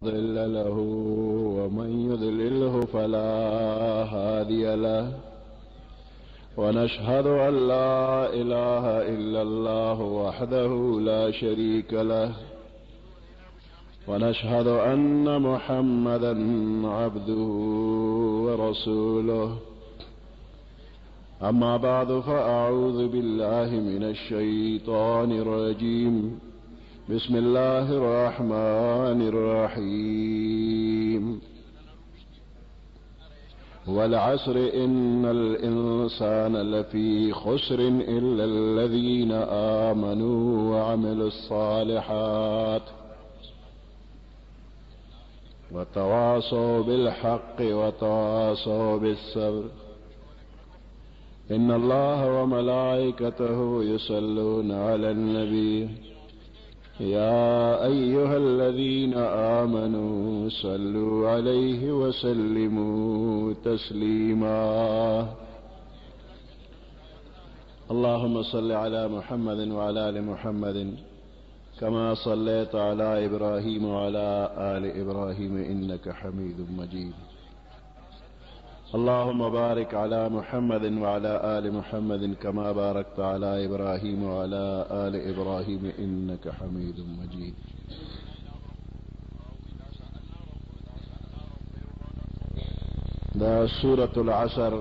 مضل له ومن يضلله فلا هادي له ونشهد أن لا إله إلا الله وحده لا شريك له ونشهد أن محمدا عبده ورسوله أما بعد فأعوذ بالله من الشيطان الرجيم بسم الله الرحمن الرحيم والعصر إن الإنسان لفي خسر إلا الذين آمنوا وعملوا الصالحات وتواصوا بالحق وتواصوا بالصبر إن الله وملائكته يصلون على النبي يا أيها الذين آمنوا صلوا عليه وسلموا تسليما اللهم صل على محمد وعلى آل محمد كما صليت على إبراهيم وعلى آل إبراهيم إنك حميد مجيد اللهم بارك على محمد وعلى آل محمد كما باركت على إبراهيم وعلى آل إبراهيم إنك حميد مجيد دا سورة العصر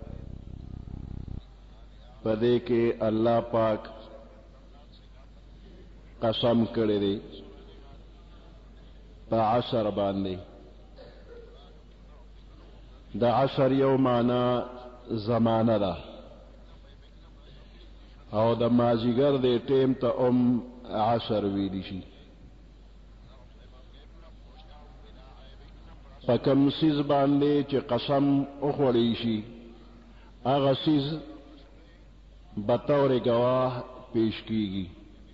پدے کے اللہ پاک قسم کرے دے پا عصر باندے دا عصر یو مانا زمانہ دا او دا مازیگر دے ٹیم تا عصر ویلی شی پا کم سیز باندے چی قسم اخوڑی شی اغا سیز بطور گواہ پیش کیگی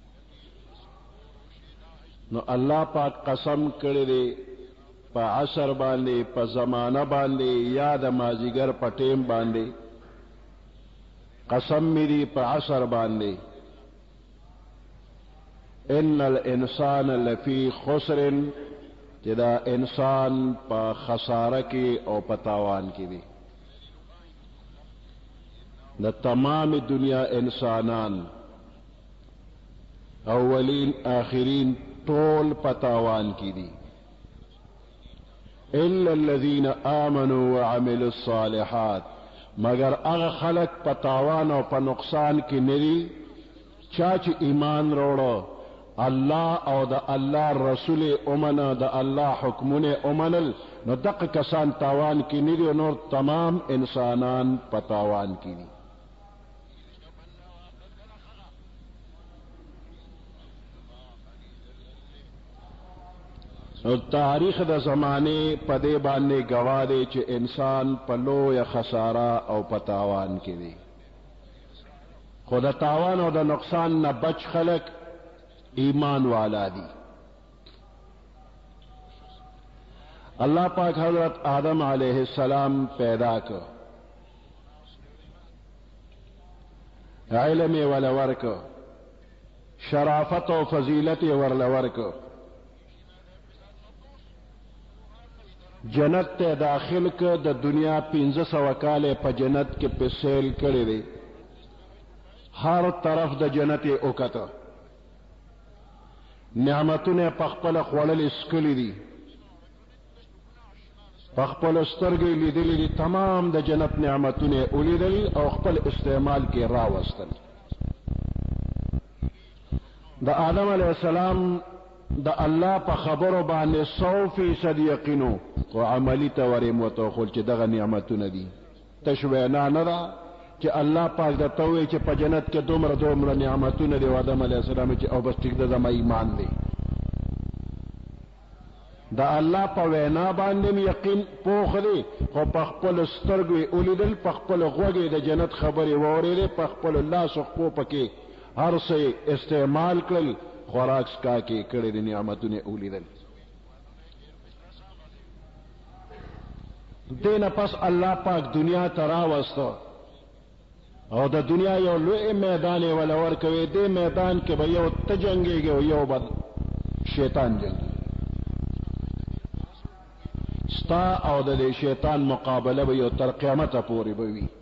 نو اللہ پاک قسم کرے دے پا عصر باندے پا زمانہ باندے یا دا مازیگر پا ٹیم باندے قسم میری پا عصر باندے ان الانسان لفی خسر جدا انسان پا خسارہ کی او پا تاوان کی دی دا تمام دنیا انسانان اولین آخرین طول پا تاوان کی دی إلا الذين آمنوا وعملوا الصالحات مگر اغا خلق پا تاوان و پا نقصان کی نری چاچ ایمان روڑو اللہ او دا اللہ رسول امنا دا اللہ حکمون امنل نو دق کسان تاوان کی نری و نور تمام انسانان پا تاوان کی نری تاریخ دا زمانے پدے بانے گواہ دے چے انسان پلو یا خسارہ او پتاوان کے دے خود تاوان او دا نقصان نہ بچ خلق ایمان والا دی اللہ پاک حضرت آدم علیہ السلام پیدا کر علم ولور کر شرافت و فضیلت ورلور کر جنت تے داخل کے دا دنیا 1500 کالے پا جنت کے پسیل کرے دے ہر طرف دا جنت اوکتا نعمتوں نے پخپل خوڑل اسکلی دی پخپل استرگی لیدلی دی تمام دا جنت نعمتوں نے اولی دلی او خپل استعمال کے راوستن دا آدم علیہ السلام دا اللہ پا خبرو بانے 100% یقینو و عملی توری متوخل چی دغا نعمتو ندی تشوینا ندا چی اللہ پاک دا توی چی پا جنت کے دومر نعمتو ندی و آدم علیہ السلام چی او بس ٹک دا زم ایمان دی دا اللہ پا وینا باندیم یقین پوخ دی خو پخپل سترگوی اولی دل پخپل غوگی دا جنت خبری ووری دی پخپل اللہ سخپو پکی ہر سے استعمال کل خوراک سکا کے کڑے دی نعمتو نے اولی دل دین پس اللہ پاک دنیا تراوستا او دا دنیا یو لوئے میدان ولور کوئے دے میدان کے با یو تجنگے گے و یو با شیطان جنگے ستا او د شیطان مقابله به یو تر قیامت پورې به وي.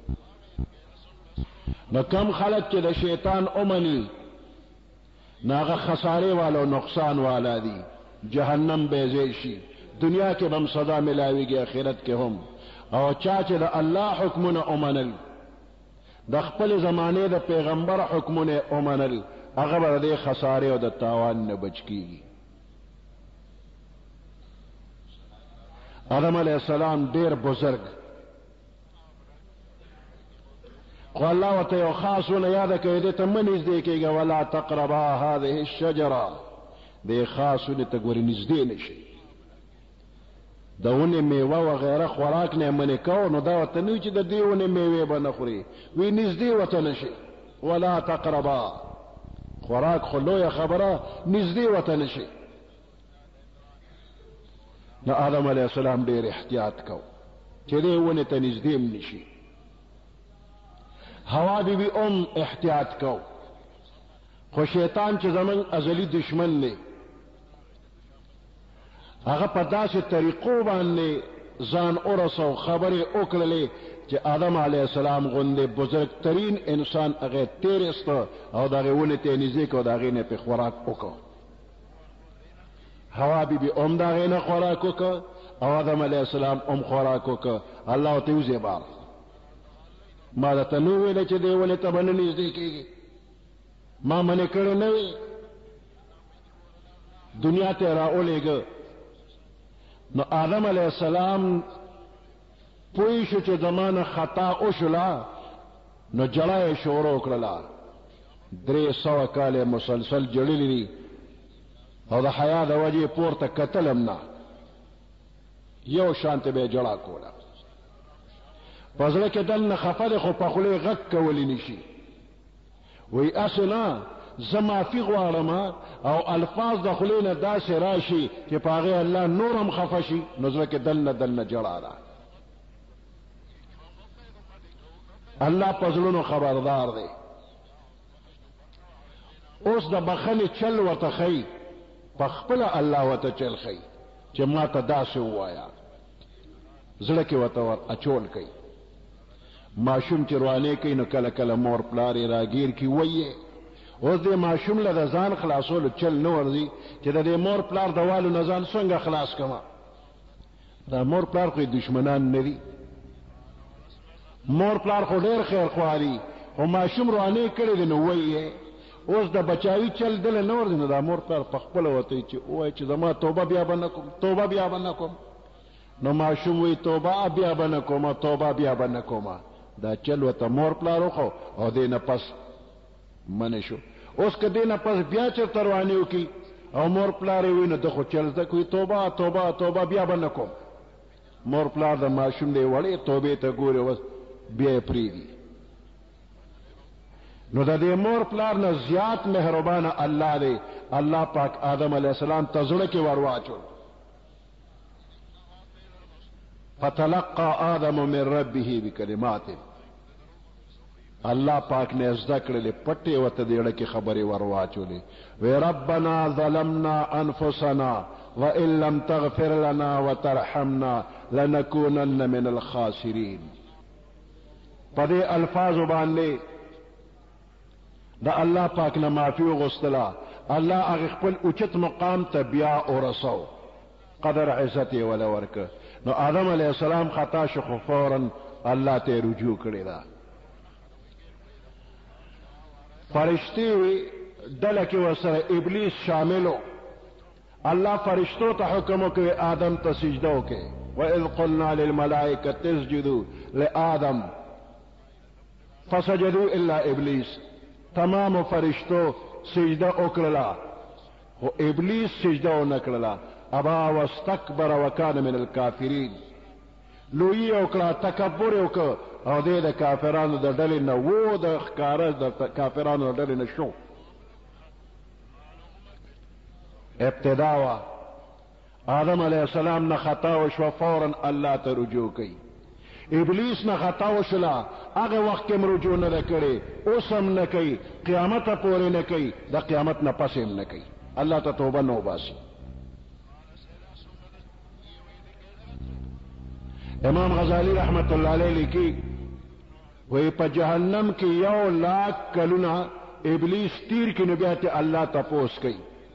نو کم خلک چې د شیطان اومني ناغه خساره والا او نقصان والا دي، جهنم به ځای شي، دنیا کې هم صدا ملاويږي آخرت کې هم. او چا چې د الله حکمونه اومنل، د خپل زمانه د پیغمبر حکمونه اومنل، هغه به د خساره او د تاوان نه بچ کیږي. آدم علیہ السلام ډیر بزرگ، خو الله ورته یو خاصونه یاد کوي، دې ته مه نږدې کېږه، ولا تقربا هذه الشجره، دې خاصونه ته ګورې نږدې نشي. د ونې میوه وغیره خوراک نه منې کوو، نو دا ورته نه وي چې د دې ونې میوې به نه خوري، وی نږدې ورته نشي. ولا تقربا، خوراک خو لویه خبره، نږدې ورته نشي. نو آدم علیہ السلام ډیر احتیاط کو چې دې ونې ته نږدې هم نشي. حوا بی بی احتیاط کو، خو شیطان چې زمون ازلی دشمن دی، هغه په داسې طریقو باندې ځان ورسو، خبرې وکړلې چې آدم علیہ السلام غوندې بزرگ ترین انسان هغه تیرست او دغه ونې ته نږدې کو، دغه نه په خوراک وکړو. حوا بی بی دغه نه خوراک وکړ او آدم علیہ السلام خوراک وکړ. الله ته وزې بار ما دا ته نو ویل چې دی ولې ته باندې نږدې کېږي، ما منې کړی نه وي، دنیا ته راولېږه. نو آدم علیہ السلام پوه شو چې زمانه خطا وشوله، نو جړه یې شروع کړله. 300 کاله مسلسل جړلې دي او د حیا د وجې پورته کتلم نه، یو شانته به جړه کوله. پزړه کې دل نه خفه دی، خو په خولې غږ کولی نشي. وی اصلا زه معافي غواړم او الفاظ د خولې نه داسې راشي چې په هغې الله نور هم خفه شي، نو زړه کې دل نه جړه ده. الله په زړونو خبردار دی. اوس د بخښنې چل ورته ښیي، په خپله الله ورته چل ښیي چې ما ته داسې ووایه، زړه کې ورته ور اچول کوي. ماشوم چې روانې کوي نو کله کله مور پلار یې راګیر کي وایي. اوس دې ماشوم له د ځان خلاصولو چل نه ورځي چې د دې مور پلار د والو نه ځان څنګه خلاص کړم. دا مور پلار خو دشمنان نه دي، مور پلار خو ډېر خیر خواري، خو ماشوم روانې کړی دی نو وایي. اوس د بچاوي چل دل نه ورځي، نو دا مور پلار په خپله ورته چې ووایي چې زما توبه بیا به نه کوم، توبه بیا به نه کوم. نو ماشوم وایي توبه بیا به نه کومه، توبه بیا به نه کومه. دا چل ورته مور پلار وخو او دې نه پس منې شو. اوس که دې نه پس بیا چېرته روانې وکړي او مور پلار یې وایي نو ده خو چل زده کوي، توبه توبه توبه بیا به نه کوم. مور پلار د ماشوم دی وړې توبې ته ګوري، اوس بیا یې پرېږدي. نو د دې مور پلار نه زیات مهربانه الله دی. الله پاک آدم علیہ السلام ته زړه کې ور واچول. فتلقى آدم من ربه بکلمات، الله پاک نے زده کړلې پټې ورته د زړه کې خبرې ور واچولې. وی ربنا ظلمنا انفسنا وان لم تغفر لنا وترحمنا لنكونن من الخاسرین. په دې الفاظو باندې د الله پاک نه معافي وغوښتله. الله هغه خپل اوچت مقام ته بیا ورسو، قدر عزت یې ولا ورکه. نو آدم علیہ السلام خطا شو، خو فوراً الله ته رجوع کړی دا. فرشتي وی ډله کې ورسره ابلیس شاملو. الله فرشتو ته حکم وکړي آدم ته سجده وکړي. وَإِذْ قُلْنَا لِلْمَلَائِكَةِ اسْجُدُوا لِآدَمَ فَسَجَدُوا إِلَّا إِبْلِيسَ. تمام فرشتو سجده وکړله، خو ابلیس سجده ونه کړله. ابا واستكبر وكان من الكافرين. لوی وکړه، تکبر وکړه او دې د کافرانو د ډلې نه وو، د ښکاره د کافرانو د ډلې نه شو. ابتدا وا آدم علیہ السلام نه خطا وشوه، فوراً الله ته رجوع کوي. ابلیس نه خطا وشوله، هغه وخت کې هم رجوع نه ده کړې، اوس هم نه کوي، قیامت پورې نه کوي، د قیامت نه پس هم نه کوي. الله ته توبه نه وباسي. امام غزالی رحمت اللہ علیہ لیکي وی په جهنم کې 1,00,000 کلونه ابلیس تیر کې نو بیا ته الله تپوس کوي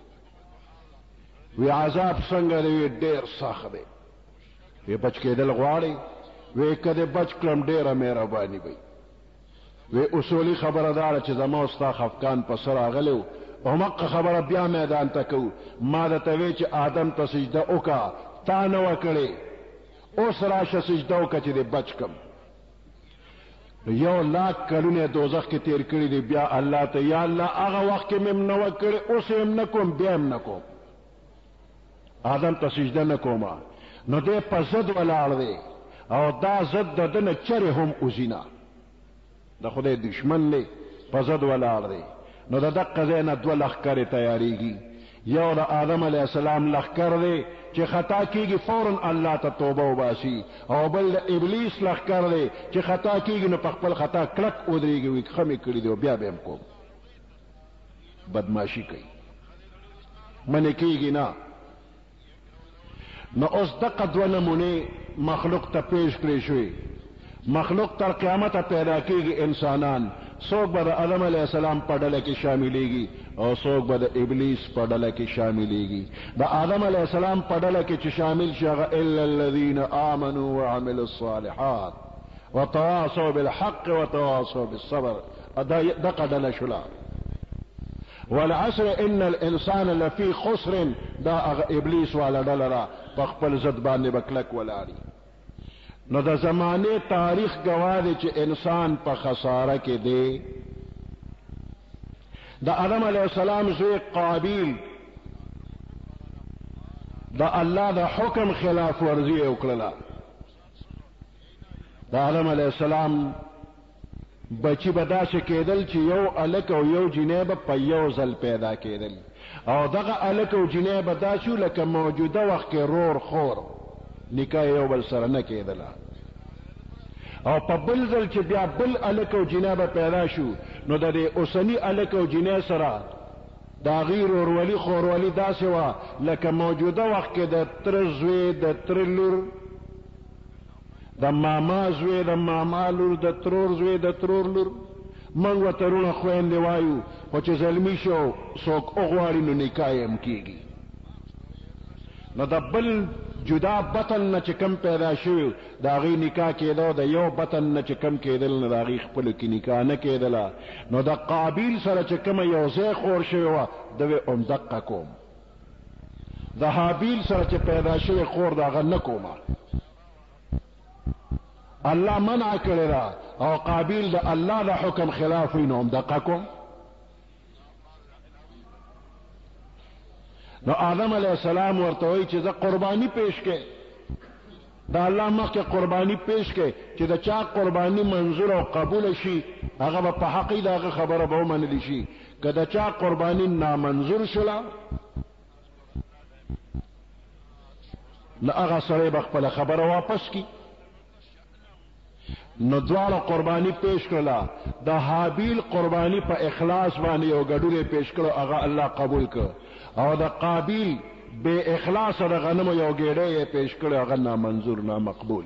وی عذاب څنګه دی ډېر سخت دی وی بچ کېدل غواړي وی کده بچ کړم ډېره مهرباني وي وی اصولي خبره دار چې زما استا خفقان په سر راغلو او مکه خبره بیا میدان ته کو ما د توی چې آدم ته سجده وکا تا نه وکړي اوس راشه سجده وکړه چې بچ کم 1,00,000 کلونه دوزخ کې تیر کړی دی بیا الله ته یا الله هغه وخت کې مم نه وکړي اوس هم نه کوم بیا هم نه کوم آدم ته سجده نه کوم نو دې په ضد ولاړ دی او دا ضد د نه چره هم اوزینا د خدای دشمن دی په ضد ولاړ دی نو د دقه ځای نه 2 لښکرې تیاریږي یو د آدم علیه السلام لښکر دی چې خطا کیږي فوراً الله ته توبه وباسي او بل د ابلیس لښکر دی چې خطا کیږي نو په خپل خطا کلک ودرېږي وي خمې کړي دی بیا به هم کوم بدماشي کوي منې کیږي نه نو اوس دقه 2 نمونې مخلوق ته پیش کړی شوي مخلوق تر قیامت پیدا کیږي انسانان څوک به د آدم علیه السلام په ډله کې شاملېږي او څوک به د ابلیس په ډله کې شاملېږي د آدم علیه السلام په ډله کې چې شامل شي هغه الا الذین آمنوا وعملوا الصالحات وتواصوا بالحق وتواصوا بالصبر دغه ډله شوله والعصر ان الانسان لفی خسر دا هغه ابلیس والا ډله را په خپل ضد باندې به کلک ولاړي نو د زمانه تاریخ گواه دی چې انسان په خساره کې دی د آدم علیه السلام زوی قابیل د الله د حکم خلاف ورزي وکړه د آدم علیه السلام بچی بداسه کېدل چې یو الک او یو جنیب په یو ځل پیدا کېدل او دغه الک او جنیب داسو لکه موجوده وخت کې رور خور نکاح یو بل سره نه کېدله او په بل ځل چې بیا بل الک او جنیب پیدا شو نو د دې اوسنی الک او جنیب سره دا غیر اورولی خوروالی داسې وه لکه موجوده وخت کې د تر زوی د تر لور د ماما زوی د ماما لور د ترور زوی د ترور لور موږ ورته رونه خویندې وایو خو چې زلمي شو څوک وغواړي نو نکاح یې هم کېږي نو د بل جدا بطن نه چې کم پیدا شوی د هغې نکاح کېدو د یو بطن نه چې کم کېدل نه د هغې خپلو کې نکاح نه کېدله نو د قابیل سره چې کومه یو ځای خور شوې وه د وې همدقه کوم د حابیل سره چې پیدا شوی خور د هغه نه کومه الله منع کړی را او قابیل د الله د حکم خلاف وي نو همدقه کوم نو آدم علیه السلام ورته وایي چې زه قرباني پیش کې د الله مخکې قرباني پیش کې چې د چا قرباني منظور او قبول شي هغه به په حقی د هغه خبره به ومنلی شي که د چا قرباني نامنظور شوله نو هغه سړی به خپله خبره واپس کی نو دواړه قرباني پیش کړله د حابیل قرباني په اخلاص باندې یو ګډولی پیش کړو هغه الله قبول کړ او د قابیل بے اخلاص د غنمو یو ګېډه یې پیش کړی هغه نامنظور نامقبول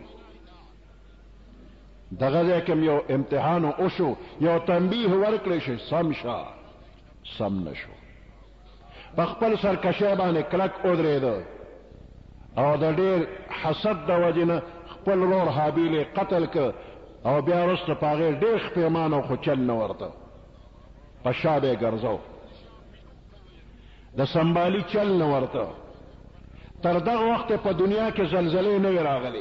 دغه ځای کې یو امتحان وشو یو تنبیه ورکړی شي سم شه سم نشو په خپل سرکشۍ باندې کلک ودرېده او د ډېر حسد د وجې نه خپل ورور حابیل یې قتل کړ او بیا وروسته په هغې ډېر خپېمان او خو چل نه ورته په شا به یې ګرځو د سنبالي چل نه ورته تر دغه وخت په دنیا کې زلزلې نه وې راغلې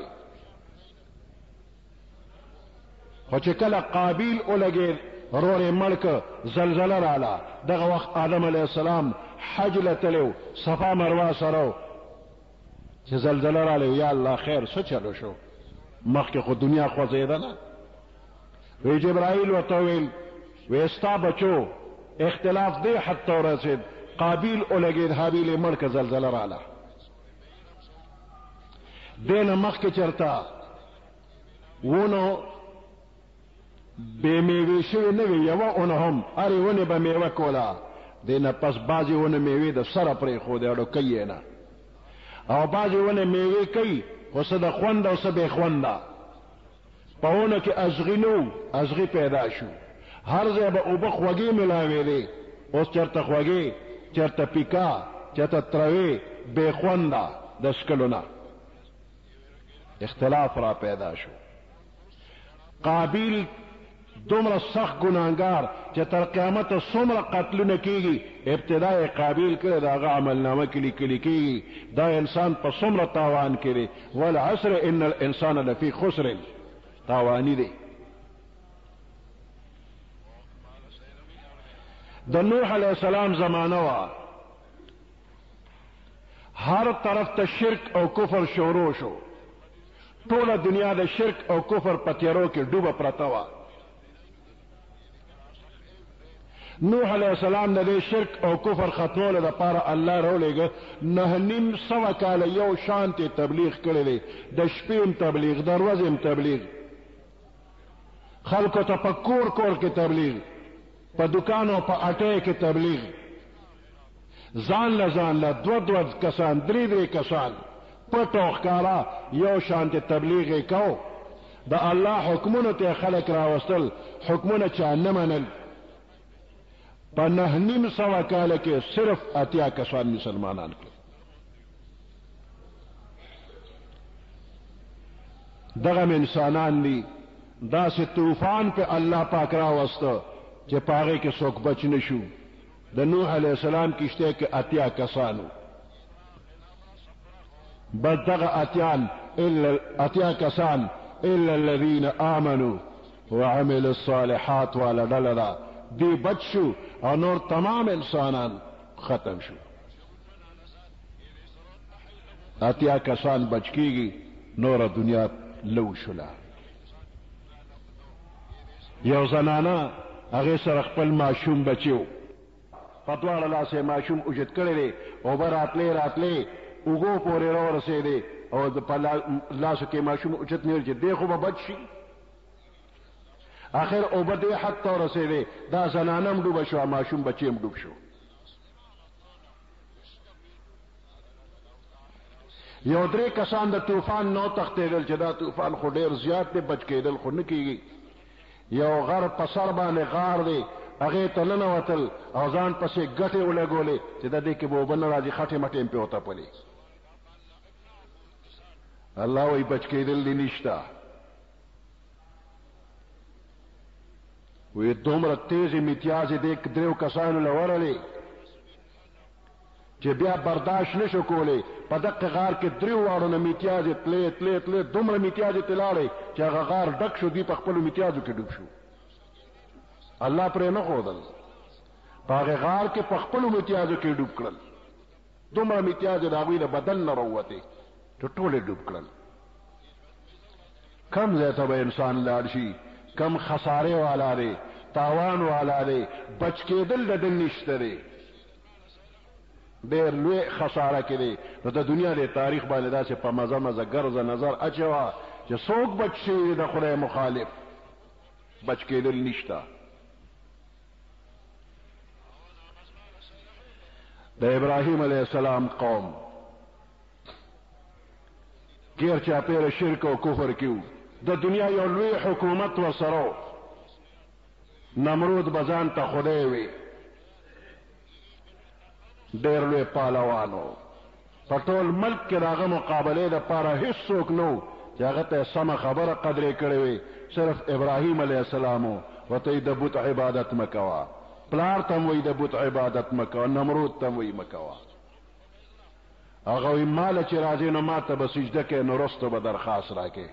خو چې کله قابیل ولګېد ورور یې مړ که زلزله راله دغه وخت آدم علیه السلام حج له تللی صفا مروه سره چې زلزله رالی یا الله خیر څه چلو شو مخکې خو دنیا خوځېده نه وی جبرائیل ورته وویل وی ستا بچو اختلاف دی حد ته ورسېد قابیل ولګېد حابیل یې مړ که زلزله راله دې نه مخکې چېرته ونو بې میوې شوې نه وي یوه اونه هم هرې ونې به میوه کوله دې نه پس بعضې ونه میوې د سره پرېښودې هډوکی یې نه او بعضې ونې میوې کوي خو څه د خوند او څه بې خونده پهونه کې ازغي نو ازغي پیدا شو هر ځای به اوبه خوږې ملاوېدې اوس چېرته خوږې چېرته پیکا چېرته تروې بې خونده د څکلو نه اختلاف را پیدا شو قابیل دومره سخت ګناهګار چې تر قیامته څومره قتلونه کېږي ابتدا یې قابیل کړی د هغه عملنامه کې لیکلي کېږي دا انسان په څومره تاوان کې دی والعصر ان الانسان لفی خسر تاوانی دی د نوح علیہ السلام زمانه وا هر طرف ته شرک او کفر شروع شو ټوله دنیا د شرک او کفر په تیارو کې ډوبه پرته وه نوح علیہ السلام د دې شرک او کفر ختمولو دپاره الله راولېږه 950 کاله یو شانتې تبلیغ کړی دی د شپې تبلیغ د ورځې تبلیغ خلکو ته په کور کور کې تبلیغ په دکانو په اټۍ کې تبلیغ ځان له دو کسان درې کسان پټ او ښکارا یو شانتې تبلیغ یې کو د الله حکمونو ته خلک راوستل حکمونه چا نه منل په 950 کاله کې صرف 80 کسان مسلمانان کړل دغه انسانان دي داسې طوفان په الله پاک راوسته چې پاغه کې څوک بچ نشو د نوح علیہ السلام کشته کې 80 کسانو بس دغه 80 کسان الا الذين امنوا وعملوا الصالحات ولا دلدا دی بچ شو او نور تمام انسانان ختم شو 80 کسان بچ کیږي نور دنیا لو شولا یو زنانه هغه سره خپل معشوم بچیو په دواړه لاسه معشوم اوجت کړی دی او به راتلې اوګو پورې ورسېدی او د په لاسو کې معشوم اوجت نه چې دی خو به بچ شي آخر او به دې حد ته ورسېدی دا زنانه هم ډوبه شوه معشوم بچی هم ډوب شو یو 3 کسان د طوفان نو تختېدل چې دا طوفان خو ډېر زیات دی بچ کېدل خو نه کېږي یو غر په سر باندې غار دی هغې ته ننوتل او ځان پسې ګټې ولګولې چې د دې کې به اوبه نه راځي خټې مټې هم پې وتپلې الله وایي بچ کېدل دې نشته وی دومره تیزې متیازې دې 3 کسانو له ورلې چې بیا برداشت نشو کولی په دقه غار کې 3 واړو نه متیازې تلې دومره متیازې ته لاړې چې هغه غار ډک شو دوی په خپلو متیازو کې ډوب شو الله پرې نه ښودل په هغې غار کې په خپلو متیازو کې ډوب کړل دومره متیازې د هغوی د بدن نه راووتې چې ټولې ډوب کړل کم ځای ته به انسان لاړ شي کم خسارې والا دی تاوان والا دی بچ کېدل د ده نشته دی ډېر لوی خساره کې دی نو د دنیا د تاریخ باندې داسې په مزه ګرځه نظر اچوه چې څوک بچ شوي د خدای مخالف بچ کېدل نشته د ابراهیم علیہ السلام قوم غیر چاپیره شرک او کفر کیو د دنیا یو لوی حکومت ورسره نمرود بزان ته خدای وي ډېر لوی پهلوانو په ټول ملک کې د هغه مقابلې دپاره هېڅ څوک نه و چې هغه ته یې سمه خبره قدرې کړې وي صرف ابراهیم علیہ السلام ورته یې د بت عبادت مه کوه پلار ته م وایي د بت عبادت مه کوه نمرود ته م وایي مه کوه هغه وایي ماله چې راځې نو ما ته به سجده کوې نو وروسته به درخواست راکې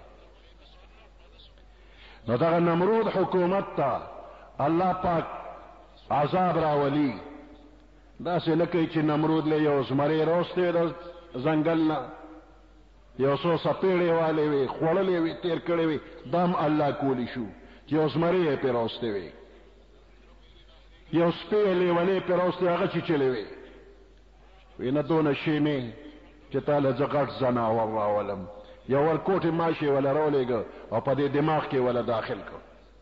نو دغه نمرود حکومت ته الله پاک عذاب راولي داسې نه کوي چې نمرود له یو زمری راوستی د ځنګل نه یو څو څپېړې والې وې خوړلې وې تېر کړې وې دا هم الله کولی شو چې یو زمری یې پرې راوستی وې یو سپی یې لیونی پرې راوستی هغه چیچلې وې وی نه دونه شی مې چې تا له زه غټ ځناور راولم یو ورکوټې ماشې وله راولېږه او په دې دماغ کې وله داخل کړ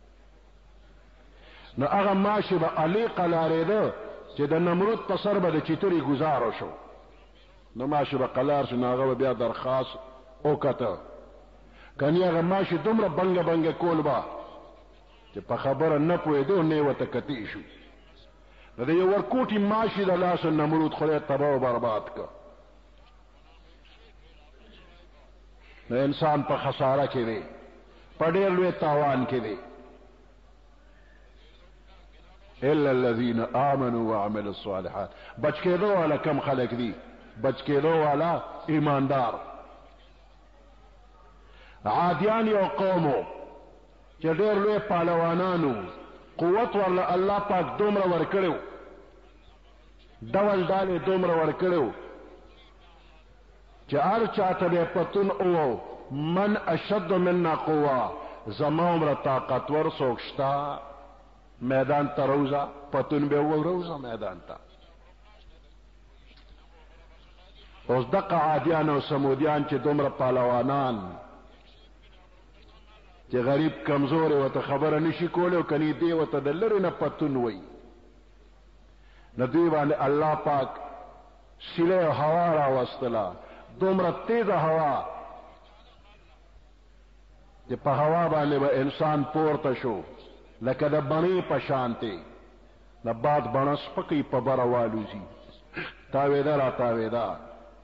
نو هغه ماشې به علیقه لارېده چې د نمرود په سر به د چیترې ګزارو شو نو ماشې به قلار شو نو هغه به بیا درخواست او کته کني هغه ماشي دومره بنګ کول با چې په خبره نه پوهېدو نه وته کتی شو د یو ورکوټي ماشي د لاس نمرود خدای تباہ او برباد کا نو انسان په خساره کې دی په ډېر لوی تاوان کې دی الا الذين امنوا وعملوا الصالحات بچ کېدو والا کم خلق دي بچ کېدو والا ایماندار عادیان یو قومو چې ډېر لوی پهلوانانو قوت ورله الله پاک دومره ورکړو ډول ډالې دومره ورکړو چې هر چاته به پتون او من اشد منا قوه زما عمره طاقتور څوک شته میدان ته روزه پتون به وروزه میدان ته اوس دغه عادیان او سمودیان چې دومره پهلوانان چې غریب کمزور وته خبره نشي کولی او کني دی وته د لرې نه پتون وي نو دوی باندې الله پاک سیله هوا راوستله دومره تیزه هوا چې په هوا باندې به انسان پورته شو لکه د بڼې په شانتې د باد بڼه سپکې په بره والوځي تاوېده را تاوېده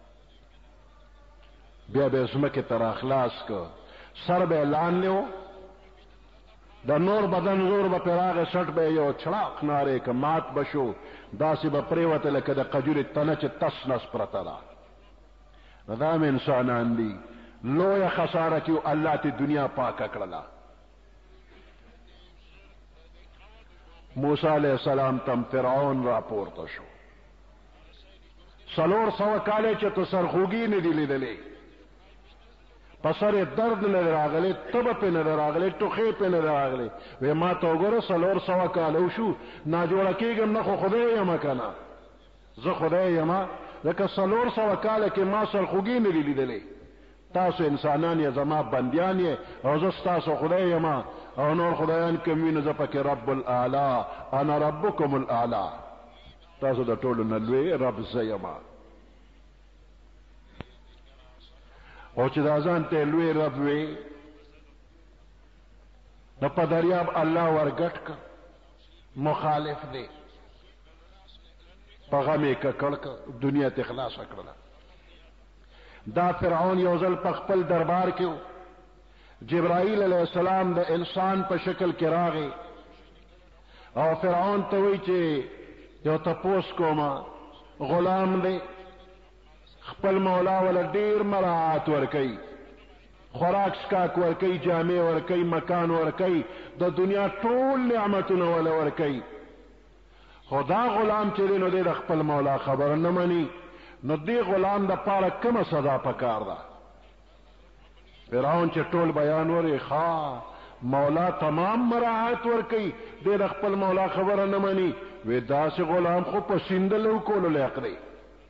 بیا به یې ځمکې ته راخلاص که سر به یې لاندې و د نور بدن زور به پرې راغی سټ به یو چړاق نارې که مات به شو داسې به پرېوته لکه د قجورې تنه چې تس نس پرته ده نو دا هم انسانان دي لویه خساره کې الله ته دنیا پاکه کړله موسی علیہ السلام تم فرعون را پورته شو 400 کاله چې تو سرخوږي نه دی لیدلې پسر درد نه راغلی تب په نه راغلی ټوخې په نه راغلی وې ما ته وګوره 400 کاله شو نا جوړ کېږم نه خو خدای یم کنه زه خدای یم لکه 400 کاله کې ما سرخوږي نه دی لیدلې تاسو انسانان یې زما بندیان یې او زه ستاسو خدای یم او نور خدایان کمینه زه پکې رب الاعلی انا ربکم الاعلی تاسو د ټولو نه لوی رب زه یم او چې دا ځان ته لوی رب وي نو په دریاب الله ورګټ که مخالف دی په غم یې ککړ که دنیا ته خلاصه کړله دا فرعون یو ځل په خپل دربار کې جبرائیل علیہ السلام د انسان په شکل کې راغی او فرعون ته وی چې یو تپوس کومه غلام دی خپل مولا ول ډیر مراعات ورکي خوراک سکاک ورکي جامع ورکي مکان ورکي د دنیا ټول نعمتونه ول ورکي خدا غلام چې نو د خپل مولا خبر نه مني نو دی غلام د پاره کومه سزا پکار ده فرعون چې ټول بیان وري ښا مولا تمام مراعات ورکي د خپل مولا خبر نه مني وې داسې غلام خو په سیندلو کولو لایق دی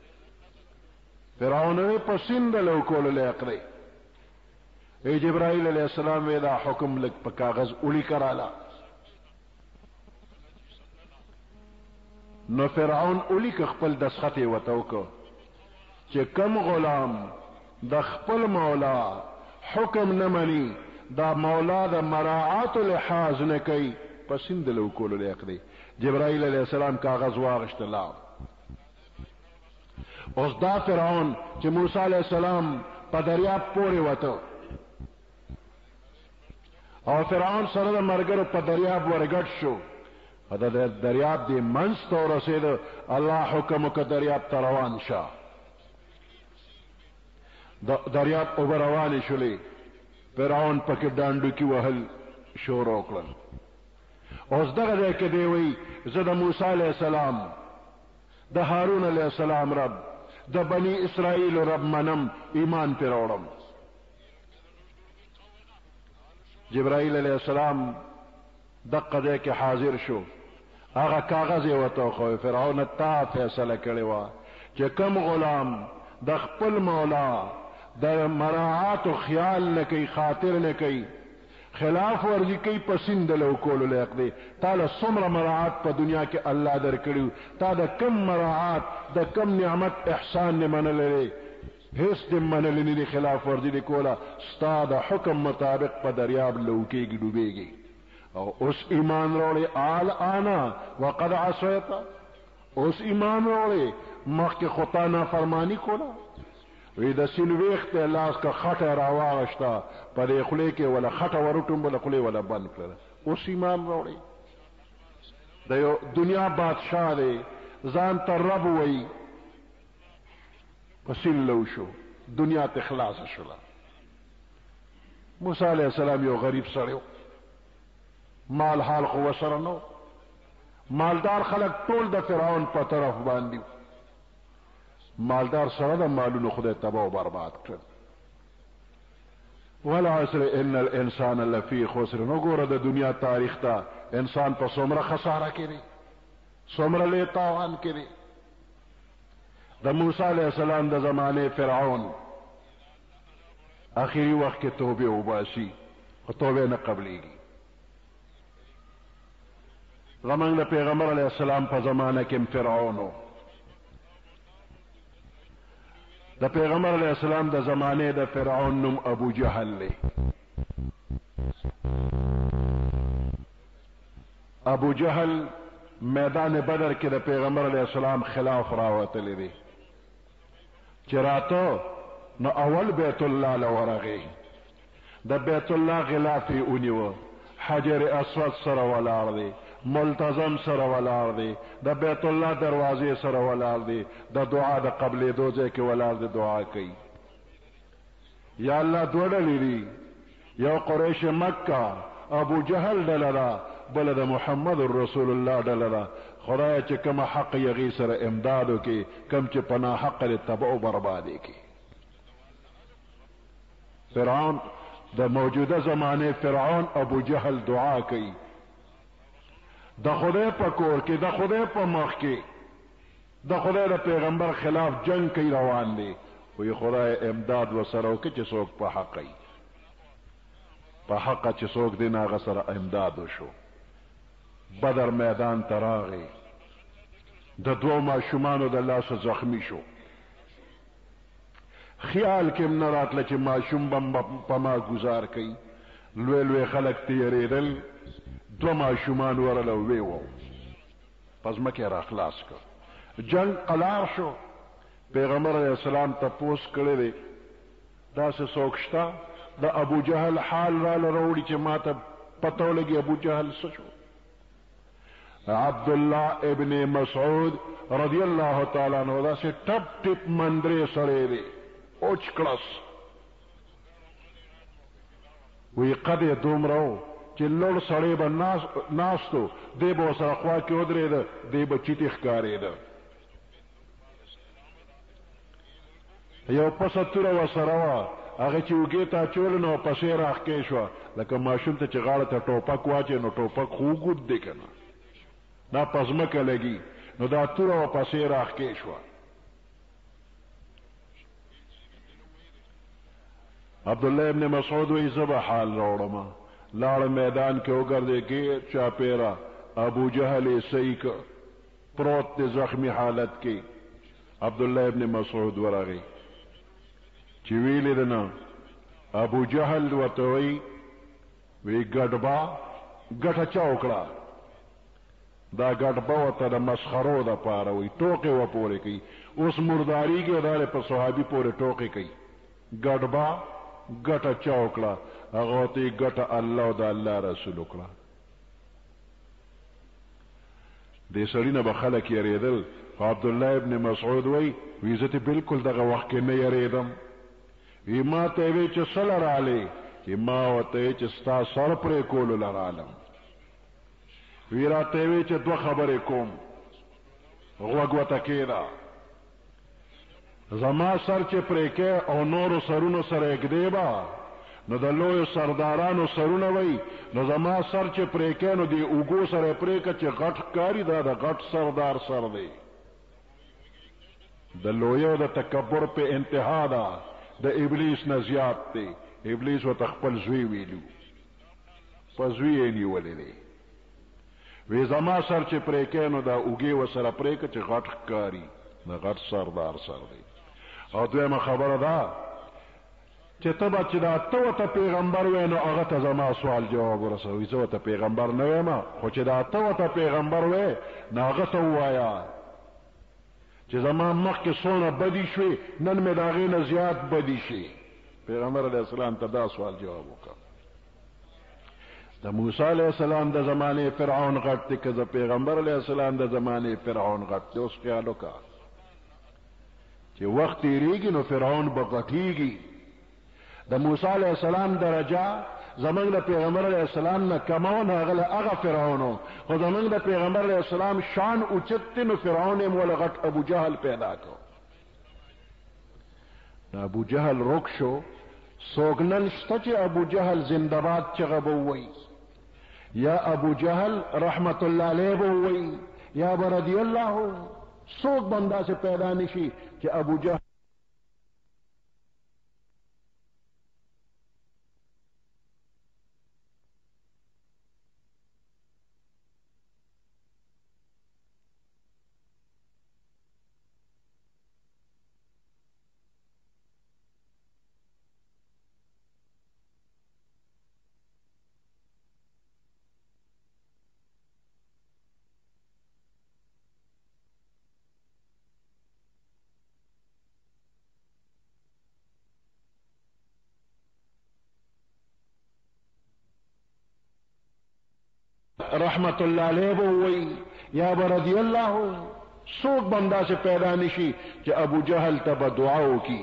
فرعون په سیندلو کولو لایق دی ای جبرائیل علیہ السلام وی دا حکم لک په کاغذ اولی کرالا نو فرعون اولی که خپل دسخط وتو کو چې کم غلام د خپل مولا حکم نه مني دا مولا د مراعات لحاظ نه کوي پسند له کولو لایق دی جبرائیل علیہ السلام کاغذ واغشت لا اوس دا فرعون چې موسی علیہ السلام په دریاب پورې وته او فرعون سره د مرګرو په دریاب ورګټ شو دا دریاب دی منځ ته ورسېد الله حکم وکړ دریاب ته روان شه دریاب اوبه روانې شولې فرعون پکې ډانډو کې وهل شروع کړل اوس دغه ځای کې دی وی زه د موسی علیہ السلام د هارون علیہ السلام رب د بنی اسرائیل رب منم ایمان پر وړم جبرائیل علیہ السلام دغه ځای کې حاضر شو هغه کاغذ یې وته خو فرعون تا فیصله کړې وه چې کم غلام د خپل مولا د مراعات او خیال نه کوي خاطر نه کوي خلاف ورزي کوي پسند له کولو لایق دی تعالی څومره مراعات په دنیا کې الله درکړو تا د کم مراعات د کم نعمت احسان نه منلې هیڅ دې منلی نه دي خلاف ورزي دې کوله ستا د حکم مطابق په دریاب لوکېږي ډوبېږي او اوس ایمان راوړې آنا وقد عصیت اوس ایمان راوړې مخکې خو تا نافرماني کوله وی د سیند ویښته لاس که خټه راواغشته په دې خولې کې ولا خټه وروټومبله خولې ولا بند کړله اوس ایمان راوړې د یو دنیا بادشاه دی ځان ته رب وی په سیند لو شو دنیا ته خلاصه شوله موسی علیه السلام یو غریب سړی و مال حال خو ورسره نه مالدار خلک ټول د فرعون په طرف باندې مالدار سره د مالونو خدای تباہ و برباد کړل والعصر ان الانسان لفی خسر نو ګوره د دنیا تاریخ ته انسان په څومره خساره کې دی څومره لوی تاوان کې دی د موسی علیه السلام د زمانه فرعون اخیری وخت کې توبه وباسي او توبه نه قبلېږي زمونږ د پیغمبر علیه السلام په زمانه کې فرعون د پیغمبر علیہ السلام د زمانه د فرعون نوم ابو جهل دی ابو جهل میدان بدر کې د پیغمبر علیہ السلام خلاف راوتلی دی چې راته نو اول بیت الله لورغی د بیت الله غلاف یې ونیوه حجر اسود سره ولاړ دی ملتزم سره ولاړ دی د بیت الله دروازې سره ولاړ دی د دعا د قبلېدو ځای کې ولاړ دی دعا کوي یا الله دوه ډلې دي یو قریش مکه ابو جهل ډله ده بله د محمد رسول الله ډله ده خدای چې کوم حق یغي سره امداد وکړي کوم چې په ناحقه د تبع و بربادي کوي فرعون د موجوده زمانه فرعون ابو جهل دعا کوي د خدای په کور کې د خدای په مخ کې د خدای د پیغمبر خلاف جنگ کوي روان دی وی خدای امداد وسره وکړي چې څوک په حق کوي په حق چې څوک دی هغه سره امداد وشو بدر میدان ته راغی د دوو ماشومانو د لاسه زخمی شو خیال کې نه راتله چې ماشوم به په ما گزار کوي لوی لوی خلک تیریدل دو ماشومان ورله ویوو پس مکه را خلاص کړ جنگ قلار شو پیغمبر علیہ السلام تپوس کړی دی داسې څوک شته د ابو جهل حال راله راوړي چې ما ته پته ولګي ابو جهل څه شو عبدالله ابن مسعود رضی الله تعالی عنہ داسې ټپ ټپ مندرې سړی دی اوچ کړس وی قدې دومره چې لوړ سړی به ناستو دی به ورسره خوا کې ودرېده دی به چیتې ښکارېده یو پسه توره ورسره وه هغه چې اوږې ته اچولې نو پسې راښکې شوه لکه ماشوم ته چې غاړه ته ټوپک واچوي نو ټوپک خو اوږد دی که نه دا په ځمکه لګي نو دا توره وه پسې راښکې شوه عبدالله ابن مسعود وی زه به حال راوړم لاړ میدان کې وګرځې کې چاپیره ابو جهل یې صحیح که پروت دی زخمی حالت کې عبدالله ابن مسعود ورغی چې ویلې ده نه ابو جهل ورته وی ګډبا ګټه چا وکړه دا ګډبا ورته د مسخرو دپاره وی ټوقې وپورې کوي اوس مرداریږي او دا په صحابي پورې ټوقې کوي ګډبا ګټه چا وکړه هغه ته ګټه الله او د الله رسول وکړه دې سړي نه به خلک یریدل خو عبدالله ابن مسعود وی زه ته بلکل دغه وخت کې نه یریدم وی ما ته وی چې څه لرالې چې ما ورته وی چې ستا سر پرې کولو لرالم وی راته وی چې دوه خبرې کوم غوږ ورته کېږده زما سر چې پرې کې او نورو سرونو سره اږدې به نو د لویو سردارانو سرونه وی نو زما سر چې پرې کې نو دې اوږو سره پرې که چې غټ ښکاري دا د غټ سردار سر دی د لویو د تکبر په انتها ده د ابلیس نه زیات دی ابلیس ورته خپل زوی ویلو په زوی یې نیولی دی وی زما سر چې پرې کې نو دا اوږې ورسره پرې که چې غټ ښکاري د غټ سردار سر دی او دویمه خبره ده چې ته به چې دا ته ورته پیغمبر وې نو هغه ته زما سوال جواب ورسوي. زه ورته پیغمبر نه ویم، خو چې دا ته ورته پیغمبر وې نو هغه ته ووایه چې زما مخکې څونه بدي شوې، نن مې د هغې نه زیات بدي شي. پیغمبر علیه السلام ته دا سوال جواب وکړه. د موسی علیه السلام د زمانې فرعون غټ دی که د پیغمبر علیه السلام د زمانې فرعون غټ دی؟ اوس خیال وکړه چې وخت تېرېږي نو فرعون به غټېږي. د موسی علیه السلام درجه زمونږ د پیغمبر علیه السلام نه کمون هغه فرعون، خو زمونږ د پیغمبر علیه السلام شان اوچت دی نو فرعون یې موله غټ ابو جهل پیدا کړ. نو ابو جهل رک شو. څوک نن شته چې ابو جهل زنده‌باد چغه به ووایي، یا ابو جهل رحمت الله علیه به ووایي، یا به رضی الله. څوک به همداسې پیدا نشي چې ابو جهل رحمت الله علیه به ووایي، یا به رضی الله. څوک به همداسې پیدا نشي چې ابو جهل ته به دعا وکړي.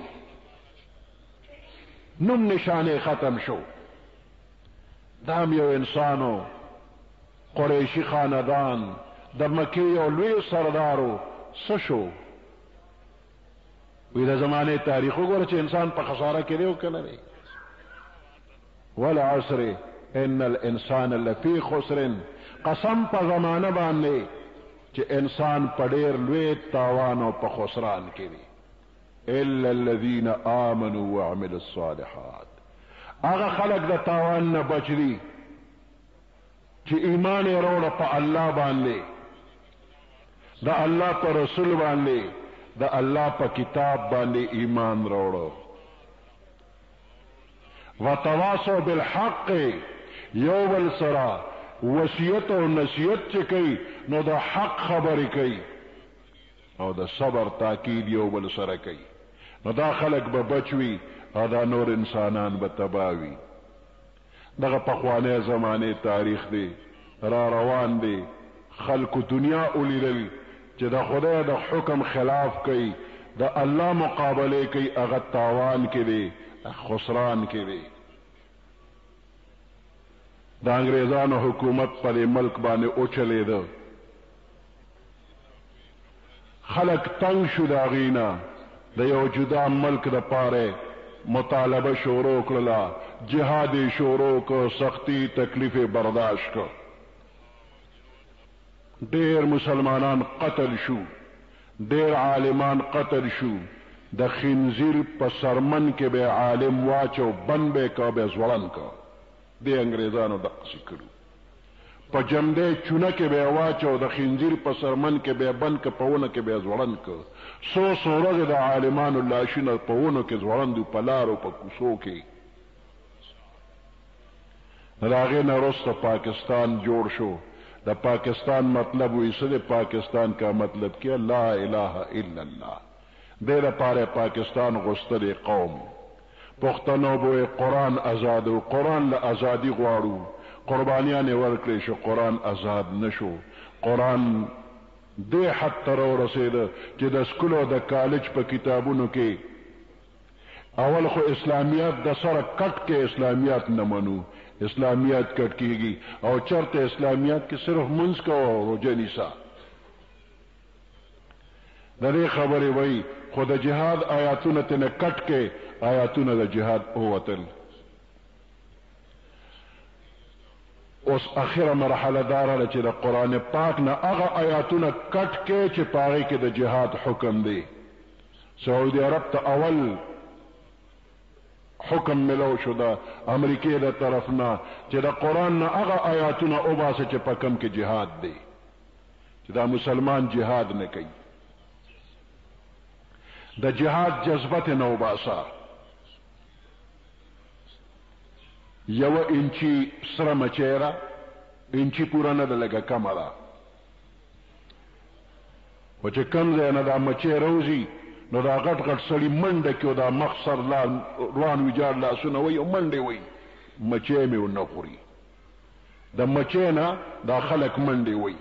نوم نشانې ختم شو. دا هم یو انسانو، قریشي خاندان، د مکې یو لوی سردارو. څه شو؟ وی د زمانې تاریخ وګوره چې انسان په خساره کې دی او که نه دی. والعصر ان الانسان لفی خسر. قسم په زمانه باندې چې انسان په ډېر لوی تاوان او په خسران کې دی. الا الذين آمنوا وعملوا الصالحات. هغه خلق د تاوان نه بچ دي چې ایمان یې راوړه په الله باندې، د الله په رسول باندې، د الله په کتاب باندې ایمان راوړه. وتواصوا بالحق. یو بل سره وصیت او نصیحت چې کوي نو د حق خبرې کوي او د صبر تاکید یو بل سره کوي. نو دا خلق به بچوي او دا نور انسانان به تباوي. دغه پخوانی زمانه تاریخ دی، را روان دی. خلق دنیا اولیدل چې د خدای د حکم خلاف کوي، د الله مقابله کوي، هغه تاوان کې دی، خسران کې دی. د انګریزانو حکومت په ملک باندې اوچلېده. خلق تنگ شو د هغې نه. د یو جدا ملک د پاره مطالبه شروع کړله، جهاد یې شروع کړ، سختی تکلیف برداشت کړ. ډېر مسلمانان قتل شو، ډېر عالمان قتل شو. د خنزیر په سرمن کې به عالم واچو، بند به کا به ځوړن کا. د انګریزانو دقسې کړو. په جمدې چونه کې به واچو، د خنزیر په سرمن کې به بند که، په ونه کې به ځوړن کا. څو ورځې د عالمانو لاشونه په ونو کې ځوړندو، په لارو په کوڅو کې. د هغې نه وروسته پاکستان جوړ شو. د پاکستان مطلب وایي څه د پاکستان کا مطلب کې لا اله الا الله. دې لپاره پاکستان غوښتلی قوم. پښتنو به قرآن آزاد و، قرآن له ازادي غواړو. قربانیان یې ورکړې شو، قرآن آزاد نشو. قرآن دې حد ته راورسېده چې د سکولو د کالج په کتابونو کې اول خو اسلامیات د سره کټ کې اسلامیات نه منو، اسلامیات کټ کېږي او چرته اسلامیات کې صرف منځ کوه او روژه نیسه. د دې خبرې وایي خو د جهاد آیاتونه ترنه کټ کې آیاتونه د جهاد ووتل. اوس اخره مرحله داره چې د قرآن پاک نه هغه آیاتونه کټ کې چې په هغې کې د جهاد حکم دی. سعودي عرب ته اول حکم ملو شو د امریکې د طرف نه چې د قرآن نه هغه آیاتونه وباسه چې په کم کې جهاد دی، چې دا مسلمان جهاد نه کوي. د جهاد جذبت نو باسا یو انچی سره مچیرا انچی پورا نه لګه کمره و چې کم ځای نه دا مچی روزي نو دا غټ غټ سړي منډه کې دا مخسر روان ویجاړ لاسونه وي او منډې وي مچی مې ونه خوري د مچی نه دا خلک منډې وي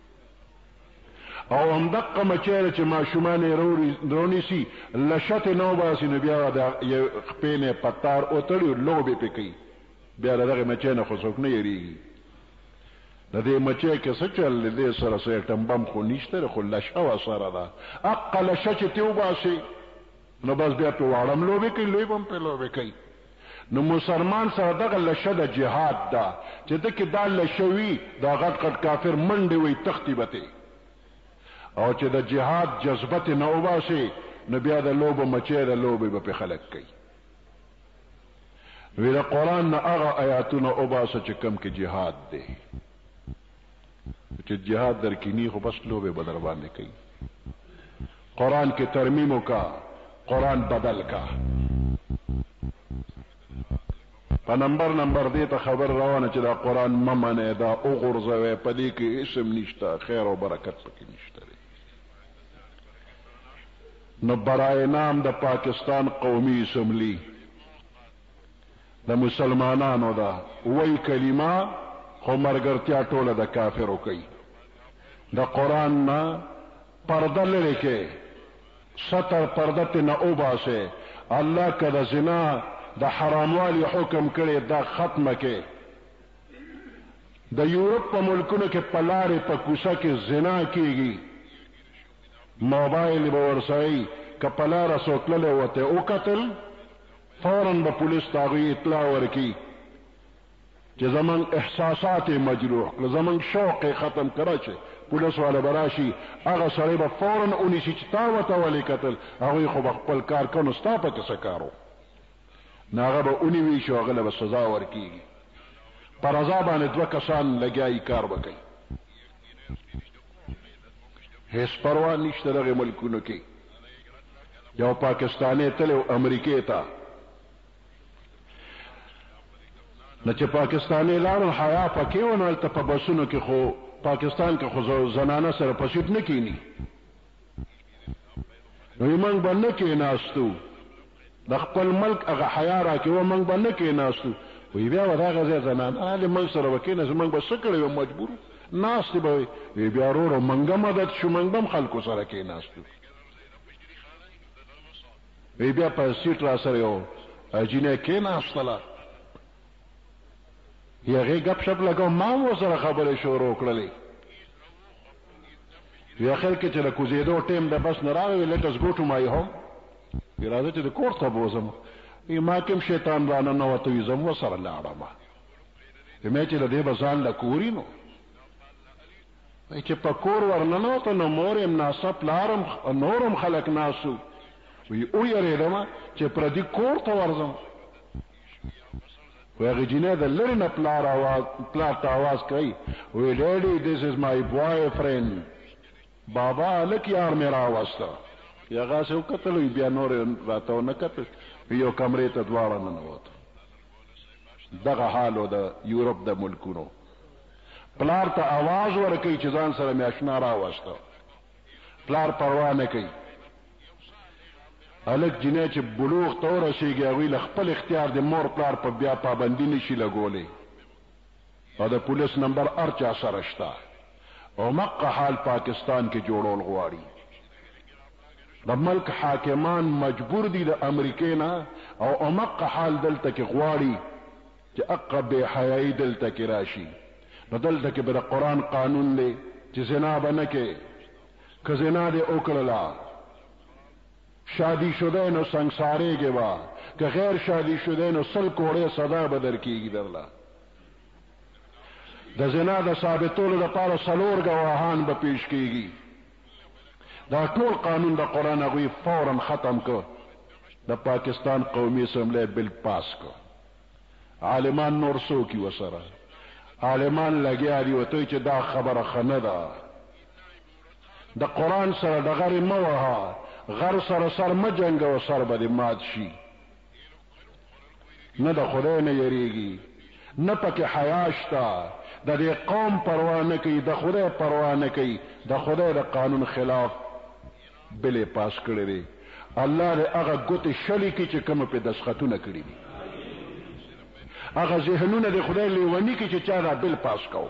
او همدقه مچی چې ماشومان یې رونیسي لشتې نه وباسي نو بیا د خپې نه پتار اوتړي لوبې پې کوي بیا د دغه مچی نه خو څوک نه یېرېږي د دې مچی کې څه چل د دې سره څه ایټم بم خو نشته خو لشه ورسره ده اقه لشه چې تې وباسي نو بس بیا پې واړم لوبې کوي لوی بم پې لوبې کوي نو مسلمان سره دغه لشه د جهاد ده چې ده کې دا لشه وي دا غټ غټ کافر منډې وي تختې به او چې د جهاد جذبت نه وباسي نو بیا د لوبه مچی د لوبې به پې خلک کوي وی د قرآن نه هغه آیاتونه وباسه چې کم کې جهاد دی چې جهاد در کینی خو بس لوبه بدر باندې کوي قرآن کې ترمیم کا قرآن بدل کا په نمبر دې ته خبر روانه چې دا قرآن ممنه دا وغورځوي په دې کې اسم نشته خیر او برکت پکې نشته نو برای نام د پاکستان قومي اسمبلی د مسلمانانو دا وای کلمه خو مرګرتیا ټوله د کافرو کوي د قرآن نه پرده لري کې ستر پرده ته نه وباسه الله که د زنا د حراموالي حکم کړي دا ختمه کې د یورپ په ملکونو کې په لارې په کوڅه کې زنا کیږي موبایل به ورسوي که په لاره څوک تللی ورته وکتل فوراً به پولیس ته هغوی اطلاع ورکړي چې زمونږ احساسات یې مجروح کړه زمونږ شوق یې ختم کړه چې پولیس والا به راشي هغه سړی به فوراً ونیسي چې تا ورته ولې کتل هغوی خو به خپل کار کوي نو ستا پکې څه کار و نو هغه به ونیوي شي هغه له به سزا ورکېږي په رضا باندې دوه کسان لګیایي کار به کوي هیڅ پروا نشته دغه ملکونو کې یو پاکستانی تللی امریکې ته نو چې پاکستانی لاړل حیا پکې و نو هلته په بسونو کې خو پاکستان کې خو زنانه سره په سیټ نه کینی نو موږ به نه کېناستو د خپل ملک هغه حیا راکوي موږ به نه کېناستو وی بیا به دغه ځای زنانه هلې موږ سره به کېناستو موږ به څه کړی وو مجبور ناستې به وی بیا ورو موږ مدد شو موږ به هم خلکو سره کېناستو وی بیا په سیټ را سره یو جینۍ کېناستله هغې ګپ شپ لګو ما هم ورسره خبرې شروع کړلې وی اخر کې چې د کوزېدو ټیم د بس نه راغی let us go to my home وی راځه چې د کور ته بوځم وی ما کې هم شیطان راننوته وي زه هم ورسره لاړم وی چې د دې به ځان له کوري نو وی چې په کور ورننوته نو مور یم ناسته پلار هم نور هم خلک ناستو وی ویرېدم چې پردي کور ته ورځم وی هغې جینۍ د لرې نه پلار ته آواز کوي وی ډیډي this is my boyfriend بابا هلک یار مې راوسته هغه هسې وکتل وی بیا نور راته ونه کتل یو کمرې ته دواړه ننوتو دغه حال و د یورپ د ملکونو پلار ته آواز ورکوي چې ځان سره مې اشنا راوسته پلار پروا نه کوي هلک جینۍ چې بلوغ ته ورسېږي هغوی له خپل اختیار د مور پلار په بیا پابندي نشي لګولی او د پولیس نمبر هر چا سره شته او مقه حال پاکستان کې جوړول غواړي د ملک حاکمان مجبور دي د امریکې نه او مقه حال دلته کې غواړي چې اقه بې حیایي دلته کې راشي نو دلته کې به د قرآن قانون دی چې زنا به نه کې که زنا دې وکړله شادی شده نو سنگسارېږي به که غیر شادی شده نو 100 کوړې سزا به درکېږي درله د زنا د ثابتولو دپاره 4 ګواهان به پیش کېږي دا ټول قانون د قرآن هغوی فوراً ختم کړ د پاکستان قومي اسمبلی بل پاس کړ عالمان نور څوک ورسره عالمان لګیا دي ورته چې دا خبره ښه نه ده د قرآن سره ډغرې مه وهه غر سره سر مه جنګوه سر به دې مات شي. نه د خدای نه یریږي، نه پکې حیا شته، د دې قوم پروا نه کوي، د خدای پروا نه کوي، د خدای د قانون خلاف بلې پاس کړی دی. الله دې هغه ګوتې شلې کړي چې کومه پې دستخطونه کړي دي، هغه ذهنونه د خدای لیوني کړي چې چا دا بل پاس کو.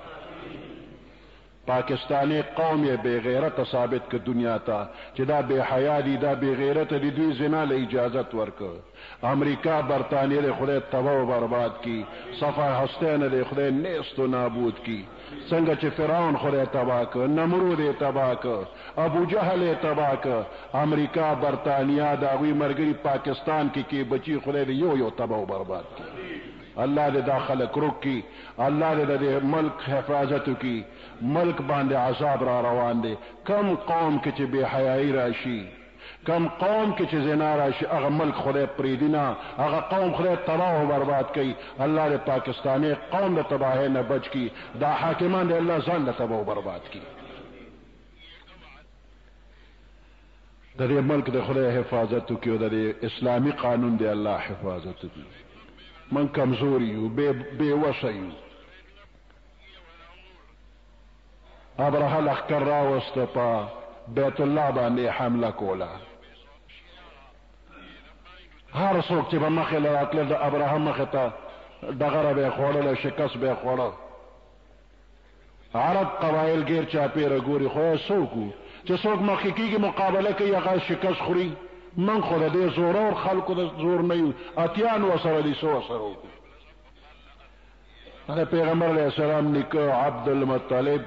پاکستانی قوم یې بے غیرت ثابت که دنیا ته چې دا بے حیا دي، دا بے غیرت دي، دوی زنا له اجازت ورکړ. امریکا برطانیه د خدای تباه و برباد کی، صفا هستین د خدای نیست و نابود کی. څنګه چې فرعون خدای تباه کړ، نمرود یې تباه کړ، ابو جهل یې تباه کړ. امریکا برطانیه د هغوی ملګري پاکستان کې بچي خدای د یو یو تباه و برباد کی. الله دې دا خلک روک کی، الله دې د ملک حفاظت وکړي. ملک باندې عذاب را روان دی. کم قوم کې چې بے حیايي راشي، کم قوم کې چې زنا راشي، هغه ملک خدای پریږدي نه، هغه قوم خدای تباه و برباد کوي. الله دې پاکستانی قوم د تباهۍ نه بچ کړي، دا حاکمان دې الله ځان د تباه و برباد کړي. د دې ملک د خدای حفاظت وکړي او د دې اسلامي قانون دې الله حفاظت وکړي. من کمزور یو، بے وسه یو. ابرهه لښکر راوسته، په بیت الله باندې حمله کوله. هر څوک چې به مخې له راتله د ابرهه مخې ته ډغره به یې خوړله، شکست به یې خوړه. عرب قبایل غیر چاپېره ګوري، خو څوک و چې څوک مخکې کېږي مقابله کوي هغه شکست خوري. من خو د دې زورور خلکو د زور نه یو، اتیان ورسره دي، څه ورسره وکړو. د پیغمبر علیه السلام نیکه عبدالمطلب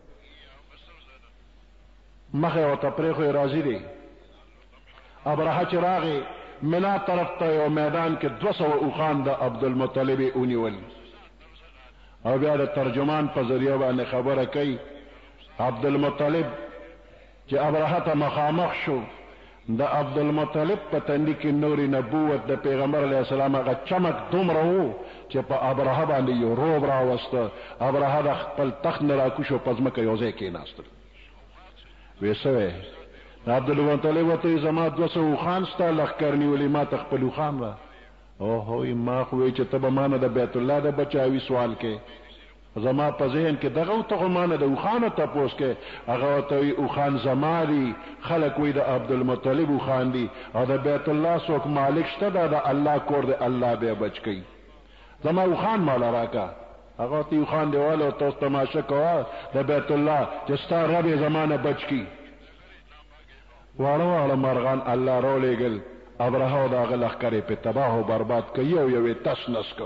مخې ورته پرېښوی راضي دی. ابرهه چې راغی منا طرف ته یو میدان کې 200 اوښان د عبدالمطلب یې ونیول، او بیا د ترجمان په ذریعه باندې خبره کوي. عبدالمطلب چې ابرهه ته مخامخ شو، د عبدالمطلب په تندي کې نور نبوت د پیغمبر علیه السلام هغه چمک دومره و چې په ابرهه باندې یو روب راوسته. ابرهه د خپل تخت نه راکوش او په ځمکه یو ځای کېناستل. وی سوی عبدالمطلب ورته زما 200 اوښان ستا لښکر نیولي، ما ته خپل اوښان را. اوهو ما خو وی چې ته به ما نه د بیت الله د بچاوي سوال کې، زما په ذهن کې دغه و ته خو ما نه د اوښانو تپوس کې. هغه ورته وی اوښان زما دي، خلک وی د عبدالمطلب اوښان دي، او د بیت الله څوک مالک شته دا د الله کور دی، الله بیا بچ کوي. زما اوښان ماله راکه. هغه ته اوښان دیواله او تاسو تماشه کوه د بیت الله چې ستا رب یې زما نه بچ کړي. واړه واړه مرغان الله راولېږل، ابرهه او د هغه لښکر یې پې تباه و برباد کړه، یو یې تس نس کړ.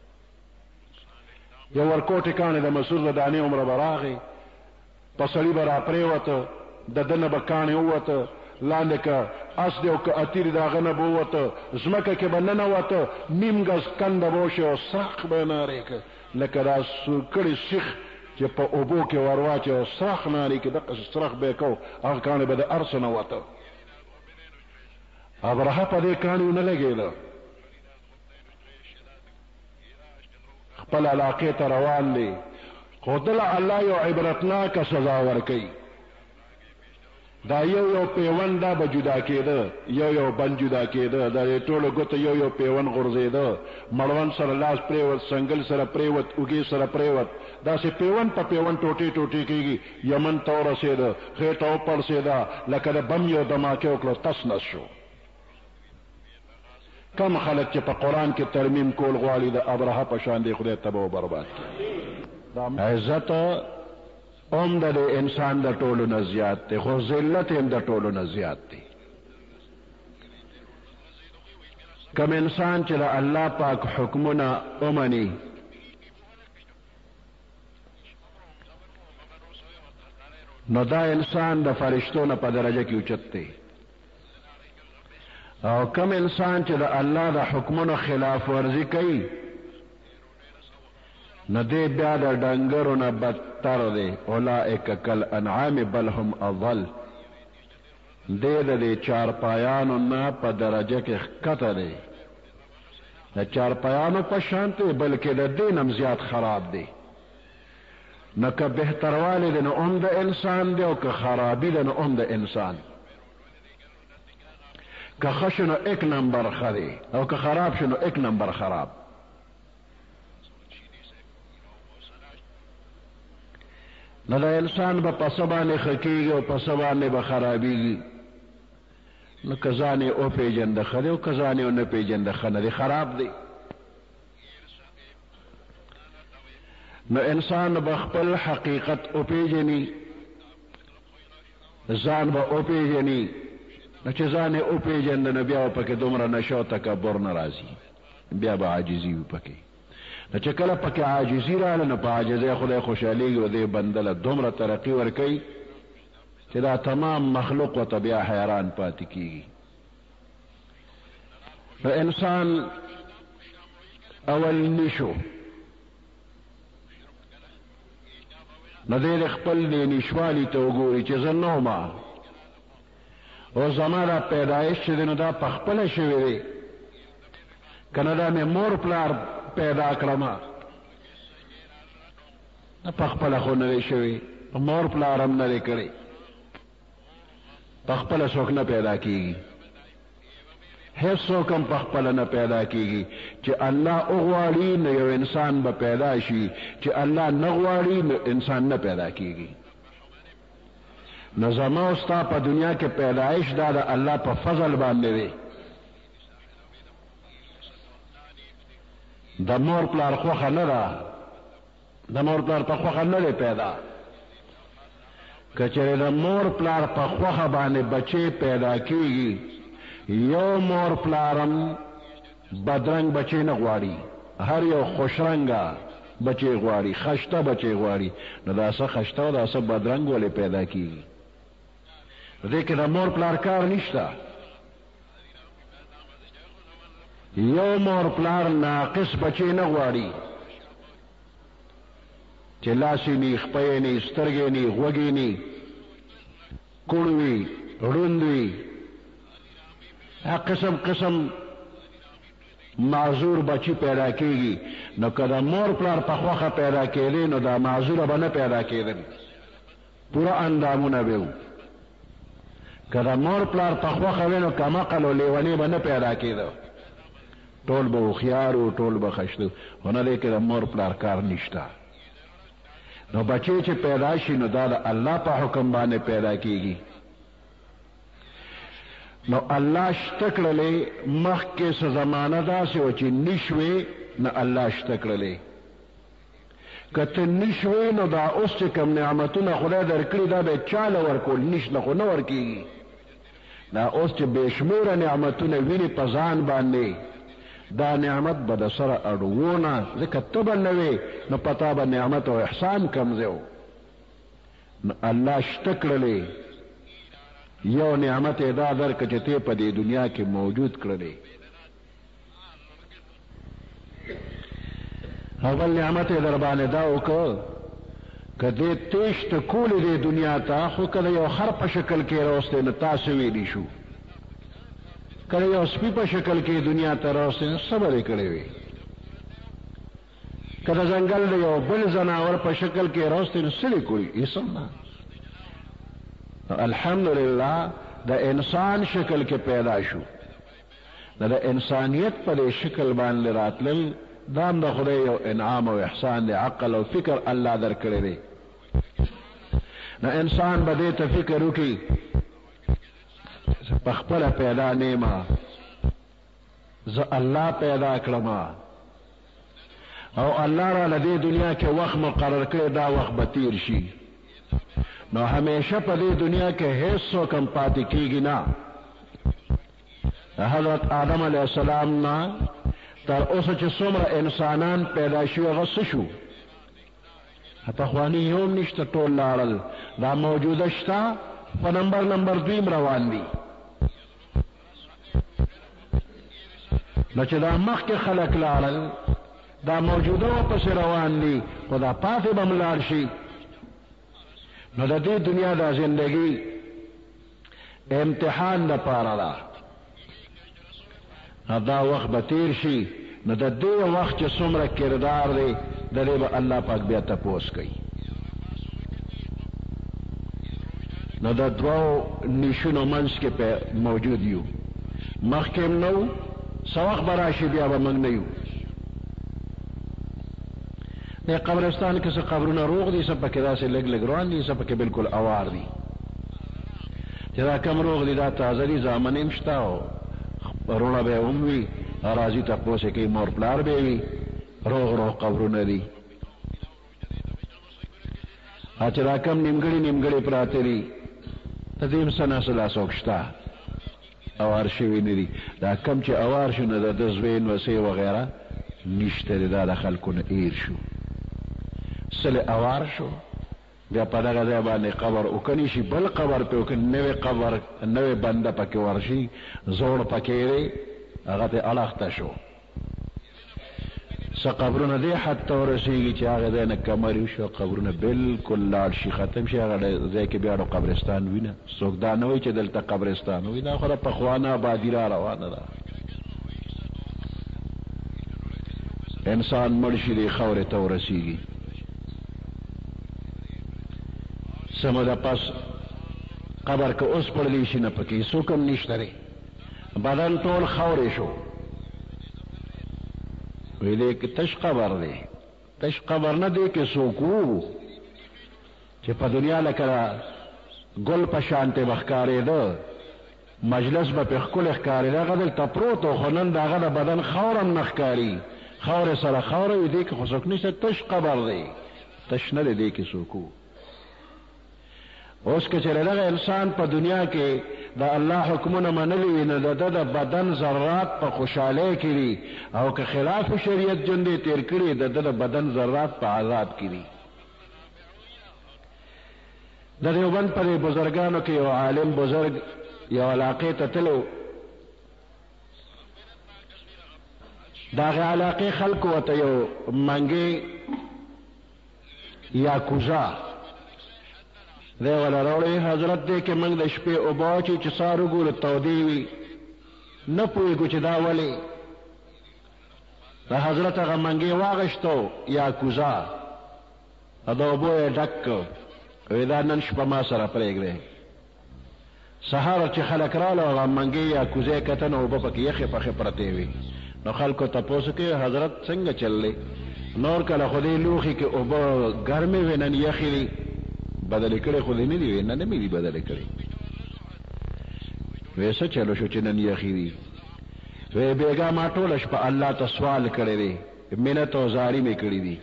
یو ورکوټې کاڼې د مسعود د دانې عمره به راغې، په سړي به را پرېوته، د ده نه به کاڼې ووته، لاندې که اس دی او که اتیر د هغه نه به ووته، ځمکه کې به ننوته، نیم ګز کنده به وشي او سرخ به یې نارې کړ، لکه دا سورکړی سیخ چې په اوبو کې ورواچي او سرخ نارې کړي، دقسې سرخ به یې کو، هغه کاڼې به د هر څه نه وته. ابرهه په دې کاڼي نه لګېده، خپل علاقې ته روان دی، خو دله الله یو عبرتناکه سزا ورکوي. دا یو پیوند دا به جدا کېده، یو بند جدا کېده، دا ټولو ګوته یو پیوند غورځېده، مړوند سره لاس پرېوت، سنګل سره پرېوت، اوږې سره پرېوت، داسې پیوند په پیوند ټوټې کېږي. یمن ته ورسېده، خېټه وپړسېده، لکه د بم یو دماکې وکړه، تس نس شو. کم خلک چې په قرآن کې ترمیم کول غواړي د ابرهه په شان دی خدای تباه و برباد کړي. عزت هم د انسان د ټولو نه زیات دی، خو ذلت هم د ټولو نه زیات دی. کم انسان چې د الله پاک حکمونه ومني، نو دا انسان د فرشتو نه په درجه کې اوچت دی. او کم انسان چې د الله د حکمونو خلاف ورزي کوي، نو دی بیا د ډنګرو نه بدتر دی. اولئک کالانعام بل هم اضل، دی د دې چارپایانو نه په درجه کې ښکته دی، د چارپایانو په شان دی، بلکې د دې نه زیات خراب دی. نو که بهتروالی دی نو هم د انسان دی، او که خرابي دی نو هم د انسان. که خشنو ایک نمبر خری او که خراب شنو ایک نمبر خراب. نو دا انسان با پسبانی خکیگی و پسبانی با خرابیگی. نو کزانی او پیجند خری و کزانی او نپیجند خری خراب دی. نو انسان بخپل حقیقت او پیجنی ځان به او پیجنی. نو چې ځان او پیجند نو بیا پکې دومره نشو تکبر ناراضي بیا به عاجزي پکې. نو چې کله پکې عاجزي رااله نو په عاجزۍ خدای خوشحالېږي او دې بندله دومره ترقي ورکوي چې دا تمام مخلوق ورته بیا حیران پاتې کېږي. نو انسان اول نشو نو دې خپل دې نشوالي ته وګوري چې زه نه وم او زما دا پیدایش چې دی نو دا پخپله شوې دی که نه دا مې مور پلار پیدا کړم نه پخپله خو نه دی شوې مور پلار هم نه دی کړی پخپله څوک نه پیدا کېږي هیڅ څوک هم پخپله نه پیدا کېږي چې الله وغواړي نو یو انسان به پیدا شي چې الله نه غواړي نو انسان نه پیدا کېږي. نو زما او ستا په دنیا کې پیدایش دا د الله په فضل باندې دی. د مور پلار خوښه نه ده د مور پلار په خوښه نه دی پیدا. که چېرې د مور پلار په خوښه باندې بچی پیدا کېږي یو مور پلارم بدرنګ بچی نه غواړي هر یو خوشرنګه بچی غواړي خشته بچی غواړي. نو دا څه خشته او دا څه بدرنګ ولې پیدا کېږي؟ دې کې د مور پلار کار نشته. یو مور پلار ناقص بچی نه غواړي چې لاس یې نی خپه یې نی سترګې نی غوږې نی کوڼ وي ړوند وي قسم قسم معذور بچی پیدا کېږي. نو که د مور پلار په خوښه پیدا کېدی نو دا معذوره به نه پیدا کېدل پوره اندامونه به و. که د مور پلار په خوښه وی نو کمعقل و لیونی به نه پیدا کېده ټول به هوښیار و ټول به خشته خو نه دی که د مور پلار کار نشته. نو بچی چې پیدا شي نو دا د الله په حکم باندې پیدا کېږي. نو الله شته کړلې مخکې څه زمانه داسې وه چې نشوې نه الله شته کړلې. که ته نشوې نو دا اوس چې کوم نعمتونه خدای درکړي دا به چاله ورکول نشله خو نه ورکېږي. دا اوس چې بې شمېره نعمتونه ویني په ځان باندې دا نعمت به د سره اړوونه ځکه ته به نه وې نو پتا به نعمت او احسان کم ځای و. نو الله شته کړلې یو نعمت یې دا درکړه چې ته په دې دنیا کې موجود کړلې. اول نعمت یې در باندې دا وکړه که دې تیشت کولی دې دنیا ته خو که د یو خر په شکل کې راوستی نو تاسې ویلی شو که د یو سپي په شکل کې دنیا ته راوستی نو څه به دې کړی وي که د ځنګل د یو بل ځناور په شکل کې راوستی نو څه دې کړي هېڅ هم نه. الحمدلله د انسان شکل کې پیدا شو د انسانیت په شکل باندې راتلل دا هم د خدای یو انعام او احسان دی. عقل او فکر الله درکړی دی. نو انسان به دې ته فکر وکړي په خپله پیدا نیمه زه الله پیدا کړم او الله را له دې دنیا کې وخت مقرر کړی دا وخت به تیر شي. نو همیشه په دې دنیا کې هیڅ څوک هم پاتې کېږي نه. حضرت آدم علیه السلام نه تر اوسه چې څومره انسانان پیدا شوي هغه څه شو پخواني یو هم نشته ټول لاړل. دا موجوده شته په نمبر دویم روان دي. نو چې دا مخکې خلک لاړل دا موجوده ورپسې روان دي خو دا پاتې به م لاړ شي. نو د دې دنیا دا زندگی امتحان د پاره ده. دا وخت به تیر شي نو د دې وخت چې څومره کردار دی د دې به الله پاک بیا تپوس کوي. نو د دوو نشونو منځ کې موجود یو مخکم نو سوخ براشي بیا به موږ نه یو. د قبرستان کې څه قبرونه روغ دي، څه پکې داسې لږ لږ روان دي، څه پکې بالکل اوار دي. چې دا کم روغ دي دا تازه دي، زامن هم شته او وروڼه به یې هم وي، راځي تپوس یې کوي، مور پلار به یې وي، روغ روغ قبرونه دي. چې دا کم نیمګړي نیمګړي پراته دي د دې هم څه نسل څوک شته اوار شوي نه دي. دا کم چې اوار شو نو د زوین وسې وغیره نشته دی، دا د خلکو نه ایر شو. سل اوار شو بیا په دغه ځای باندې قبر وکنی شي، بل قبر پې وکړي، نوې قبر نوې بنده پکې ورشي، زوړ پکې دی هغه ته اړخته شو. څه قبرونه دې حد ته ورسېږي چې هغه ځای نه کمر شو، قبرونه بالکل لاړ شي، ختم شي، هغه ځای کې بیا قبرستان وي نه. څوک دا نه وایي چې دلته قبرستان وي، دا خو د پخوانه آبادي را روانه ده. انسان مړ شي دی خاورې ته ورسېږي. سمه ده پس قبر که اوس پړلی شي نه پکې څوک هم نشته دی، بدن ټول خاورې شو. ویلې کې تش قبر دی، تش قبر نه دی کې څوک وو چې په دنیا لکه ګل په شانتې به ښکارېده، مجلس به پې ښکلی ښکارېده، هغه دلته پروت و، خو نن د هغه د بدن خاور هم نه ښکاري، خاورې سره خاوره وي، دې کې خو څوک نشته، تش قبر دی، تش نه دی، دې کې څوک وو. اوس که چېرې دغه انسان په دنیا کې د الله حکمونه منلي وي نو د ده د بدن ذرات په خوشحالۍ کې دي، او که خلاف شریعت جندې تېر کړي د ده د بدن ذرات په عذاب کې دي. د دیوبند په دې بزرګانو کې یو عالم بزرګ یو علاقې ته تلو، د هغې علاقې خلکو ورته یو منګې یا کوزه دی ولا راوړی، حضرت دی کې موږ د شپې اوبه واچوو چې سهار وګورو تودې وي، نه پوهېږو چې دا ولې. د حضرت هغه منګې واغېشتو یا کوزه، د اوبو یې ډک کړ، وایي دا نن شپه ما سره پرېږدی. سهار چې خلک راغله هغه منګې یا کوزه یې کته نو اوبه پکې یخې پخې پرتې وي. نو خلکو تپوس کوي حضرت څنګه چل دی؟ نور کله خو دې لوښي کې اوبه ګرمې وې نن یخې دي، بدلې کړې خو دې نه دي وې؟ نه نه مې دي بدلې کړې. وایي څه چلو شو چې نن یخې دي؟ وایي بېګا ما ټوله شپه الله ته سوال کړی دی، منت او زاري مې کړي دي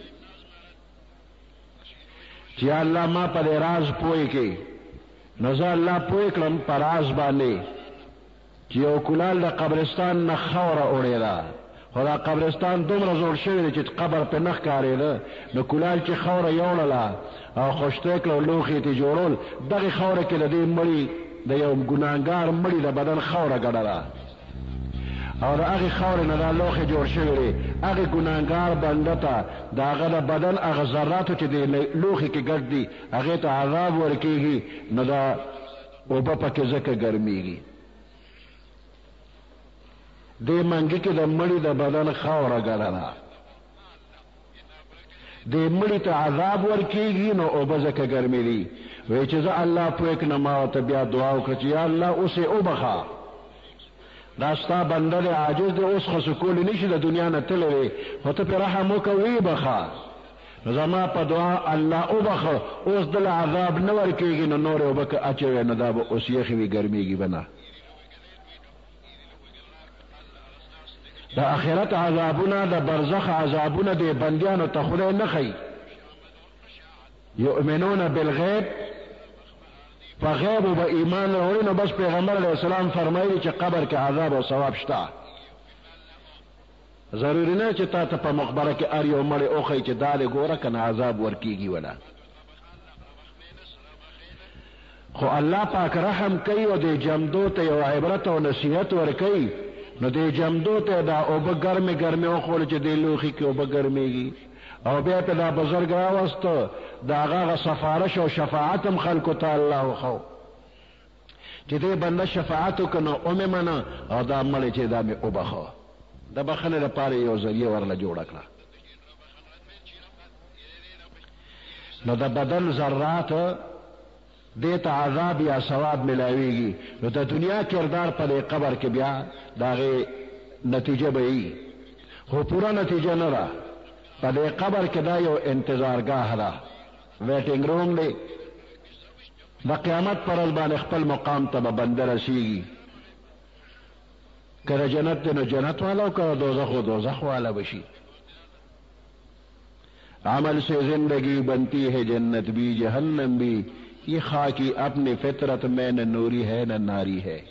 چې یا الله ما په دې راز پوه کړې. نو زه الله پوه کړم په راز باندې چې یو کولال د قبرستان نه خاوره اړېده، خو دا قبرستان دومره زوړ شوی دی چې قبر پې نه ښکارېده. نو کولال چې خاوره یوړله او خوشتی کړه او لوښي یې جوړول، دغې خاوره کې د دې مړي د یو ګناهګار مړي د بدن خاوره ګډله، او د هغې خاورې نه دا لوښی جوړ شوی دی. هغې ګناهګار بنده ته د هغه د بدن هغه ذراتو چې د لوښي کې ګډ دي هغې ته عذاب ورکېږي، نو دا اوبه پکې ځکه ګرمېږي. دې منګي کې د مړي د بدن خاوره ګډله، دې مړي ته عذاب ورکېږي، نو اوبه ځکه ګرمېدي. وایي چې زه الله پوه کړم، ما ورته بیا دعا وکړه چې یا الله اوس یې وبخه، دا ستا بنده دی عاجز دی، اوس خو سکولی نشي د دنیا نه تللی دی، خو ته پرې رحم وکړه ویې بخه. نو زما په دعا الله وبخه، اوس دله عذاب نه ورکېږي، نو نورې اوبه که اچوې نو دا به اوس یخې وي، ګرمېږي به نه. د آخرت عذابونه د برزخ عذابونه د بندیانو ته خدای نه ښیي. یؤمنون بالغیب، په غیبو به ایمان راوړي. نو بس پیغمبر علیه السلام فرمایي چې قبر کې عذاب او ثواب شته. ضروري نه چې تا ته په مقبره کې هر یو مړی وښیي چې دا دې ګوره که نه عذاب ورکېږي ولا. خو الله پاک رحم کوي او دې جمدو ته یو عبرت او نصیحت ورکوي. نو دې جمدو ته دا اوبه ګرمې ګرمې وخوړه چې دې لوښي کې اوبه ګرمېږي، او بیا ته دا بزرګ راوسته، د هغه سفارش او شفاعت هم خلکو ته الله وښو چې دې بنده شفاعت وکړه نو ومې منه، او دا مړی چې دا مې وبخه. د بخښنې لپاره یو ذریعه ورله جوړه کړه. نو د بدن ذرات دیتا عذاب یا ثواب ملاویږي نو د دنیا کردار په قبر کې بیا داغه نتیجه به وي خو پورا نتیجه نه را په قبر کې دا یو انتظارګاه ده ویټینګ روم دی د قیامت پر ورځ باندې خپل مقام ته به بنده رسیږي کله جنت نو جنت والا او کله دوزخ و دوزخ والا بشي عمل سے زندگی بنتی ہے جنت بھی جہنم بھی یہ خاکی اپنی فطرت میں نہ نوری ہے نہ ناری ہے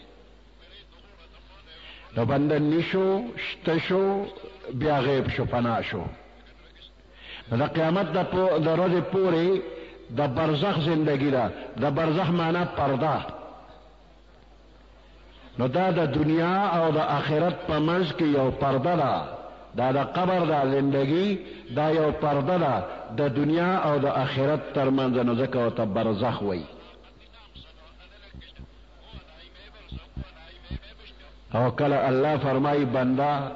نو بندہ نشو شتشو بیا غیب شو پنا شو دا قیامت دا روز پوری دا برزخ زندگی دا برزخ معنی پردہ نو دا د دنیا او د آخرت په منځ کې یو پرده ده دا قبر دا زندگی دا یو پرده ده د دنیا او د آخرت تر منځ نو ځکه ورته برزخ وایي او کله الله فرمایي بنده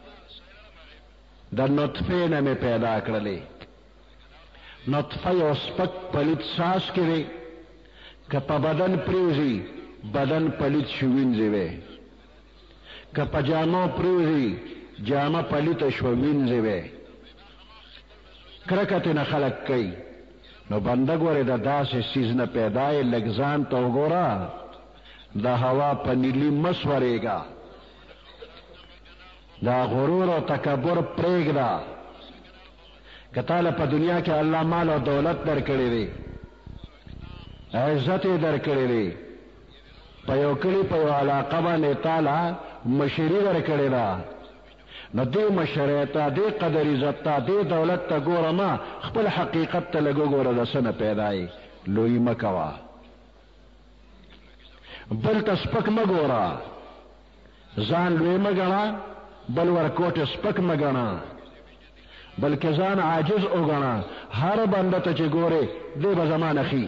د نطفې نه مې پیدا کړلې نطفه یو سپک پلیت ساس کې دی که په بدن پریوزي بدن پلیت شو وینځي وي که په جامو پریوزي جامه پلیت شو وینځي وي کرکته نه خلق کوي نو بنده ګوره د داسې سیز نه پیدا یې لږ ځان ته وګوره د هوا په نیلي مسورېږه دا غرور او تکبر پرېږده که تاله په دنیا کې الله مال او دولت درکړی دی عزت یې درکړی دی په یو کلي په یو علاقه باندې تعالی مشري درکړې ده نو دې مشرۍ ته دې قدر عزت ته دې دولت ته ګوره ما خپل حقیقت ته لږ وګوره د څه نه پیدا یې لوی مه کوه بل ته سپک مه ګوره ځان لوی مه ګڼه بل ورکوټ سپک مه ګڼه بلکې ځان عاجز وګڼه هر بنده ته چې ګورې دې به زما نخي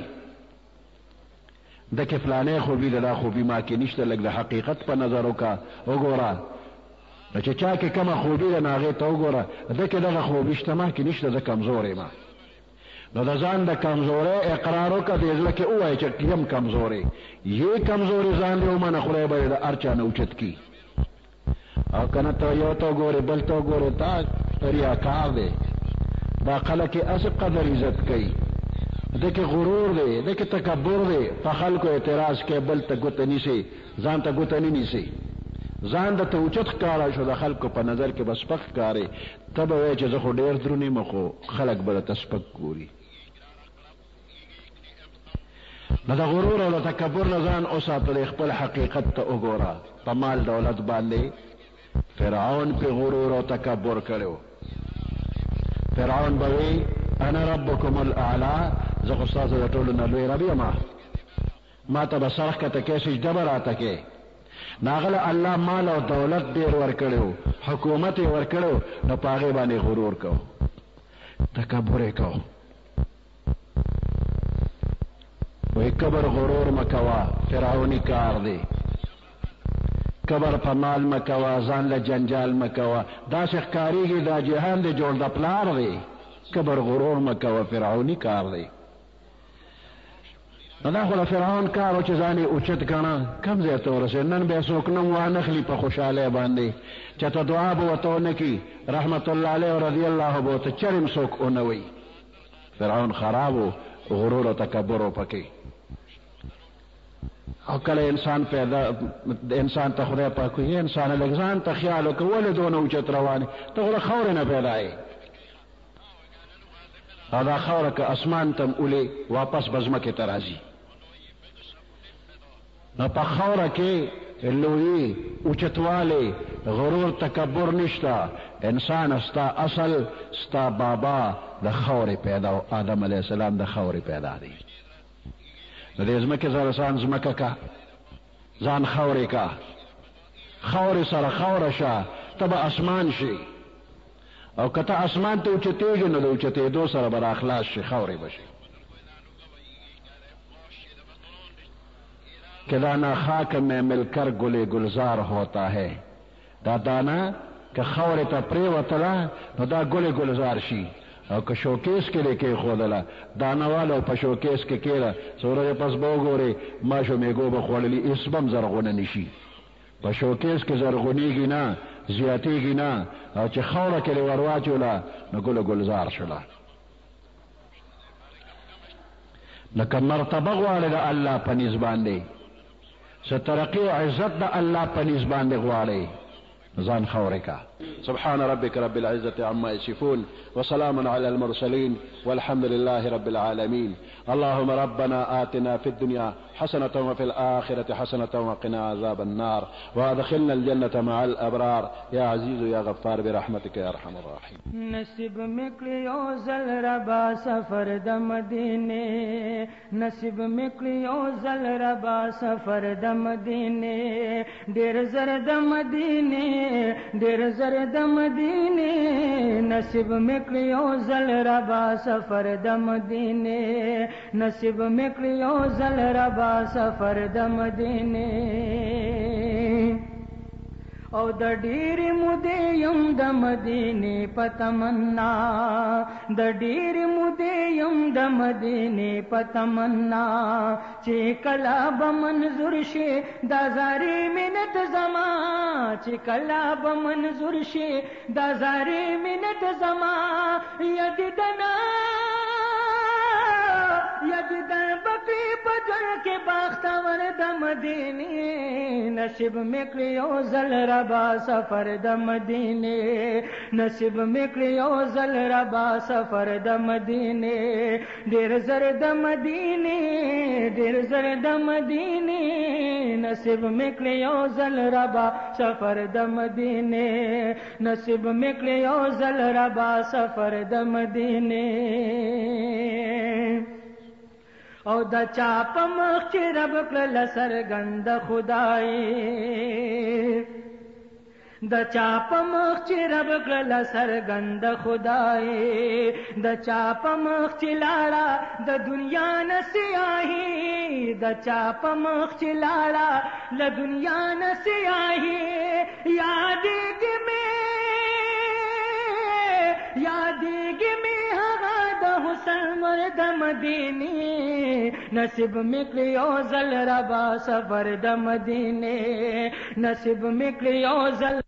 د کې فلانې خوبي ده دا خوبي ما کې نشته لږ د حقیقت په نظر وګوره نو چې چا کې کومه خوبي ده نو هغې ته وګوره ده کې دغه خوبي شته ما کې نشته زه کمزوری ما نو د ځان د کمزورۍ اقرار وکړه دې زړه کې ووایه چې یم کمزوری یې کمزوري ځان دې ومنه خدای به یې د هر چا نه اوچت کي او که نه ته یو ته وګورې بل ته وګورې تا ریاکار دی دا خلک یې هسې قدر عزت کوي دکه غرور دی دکه تکبر دی په خلکو اعتراض کوي بل ته ګوته نیسي ځان ته ګوته نه نیسي ځان د ته اوچت ښکاره شو د خلکو په نظر کې به سپک ښکارې ته به وایې چې زه خو ډېر دروند یم خو خلک به درته سپک ګوري نو د غرور او د تکبر نه ځان وساتلی خپل حقیقت ته وګوره په مال دولت باندې فرعون پې غرور او تکبر کړی فرعون به وی انا ربکم الاعلی زه خو ستاسو د ټولو نه لوی رب یم ما ته به سر ښکته کې سجده به راته کې ناغله الله مال او دولت ډېر ورکړی و حکومت یې ورکړی و نو په هغې باندې غرور کو تکبر یې کو وایي کبر غرور مه کوه فرعوني کار دی کبر په مال مه کوه ځان له جنجال مه کوه داسې ښکارېږي دا جهان دی جوړ د پلار دی کبر غرور مه کوه فرعوني کار دی نو دا خو د فرعون کار و چې ځان یې اوچت ګڼه کم ځای ته ورسېد نن بیا څوک نوم وانخلي په خوشحالۍ باندې چېرته دعا به ورته ونه کړي رحمت الله علیه او رضی الله به ورته چرم څوک ونه وایي فرعون خراب و غرور او تکبر و پکې او کله انسان ته خدای پاک وایي انسانه لږ ځان ته خیال وکړه ولې دونه اوچت روان یې ته خو د خاورې نه پیدا یې او دا خاوره که اسمان تم اولی واپس به ځمکې ته راځي نو په خاوره کې لویي اوچتوالی غرور تکبر نشته انسان ستا اصل ستا بابا د خاورې پیدا و آدم علیه السلام د خاورې پیدا دی نو دې ځمکې سره ځان ځمکه کا ځان خاورې کا خاورې سره خاوره شه ته به اسمان شي او که ته اسمان ته اوچتېږي نو د اوچتېدو سره به راخلاص شي خاورې به شي کہ دانا خاک میں مل کر گلے گلزار ہوتا ہے دا دانا کہ خاورې ته پرېوتله نو دا ګلې ګلزار شي او که شوکیس کې لیکي خودله دانوالو په شوکیس کې کېره سورې پس به وګوري ماشو میګو به خوړلې اسبم زرغونه نشي په شوکیس کې زرغونیږي نه زیاتیږي نه او چې خوره کې ورواچوله نو ګل ګلزار شوله لکه مرتبه غواړي د الله په نسبت باندې سترقي او عزت د الله په نسبت باندې غواړي ځان خوره کا سبحان ربك رب العزة عما يصفون وسلام على المرسلين والحمد لله رب العالمين اللهم ربنا آتنا في الدنيا حسنة وفي الآخرة حسنة وقنا عذاب النار وادخلنا الجنة مع الأبرار يا عزيز يا غفار برحمتك يا أرحم الراحمين نصیب مکلیو زل ربا سفر د مدینے نصیب مکلیو زل ربا سفر د مدینے ډیر زر د مدینے ډیر زر د مدینے نصیب مکلیو زل ربا سفر د مدینے نصیب مکلیو زل ربا سفر د مدینے او د ډیر مودې یم د مدینه پتمنا د ډیر مودې یم د مدینه پتمنا چې کلا به منظور شي د زاري منت زما چې کلا به منظور شي د زاري منت زما یددنا یددن بکری پدر کے باختور د مدینے نصیب مکلیو زل ربا سفر د مدینے نصیب مکلیو زل ربا سفر د مدینے ډیر زر د مدینے ډیر زر د مدینے نصیب مکلیو زل ربا سفر د مدینے نصیب مکلیو زل ربا سفر د مدینے او د چا په مخ چې رب کړل سرګند خدای د چا په مخ چې رب کړل سرګند خدای د چا په مخ چې لاړه د دنیا نه سیاهي د چا په مخ چې لاړه ل دنیا نه سیاهي یادېږي مې هغه د حسن مرد مدینه نصیب مکلیو زل ربا سفر د مدینے نصیب مکلیو زل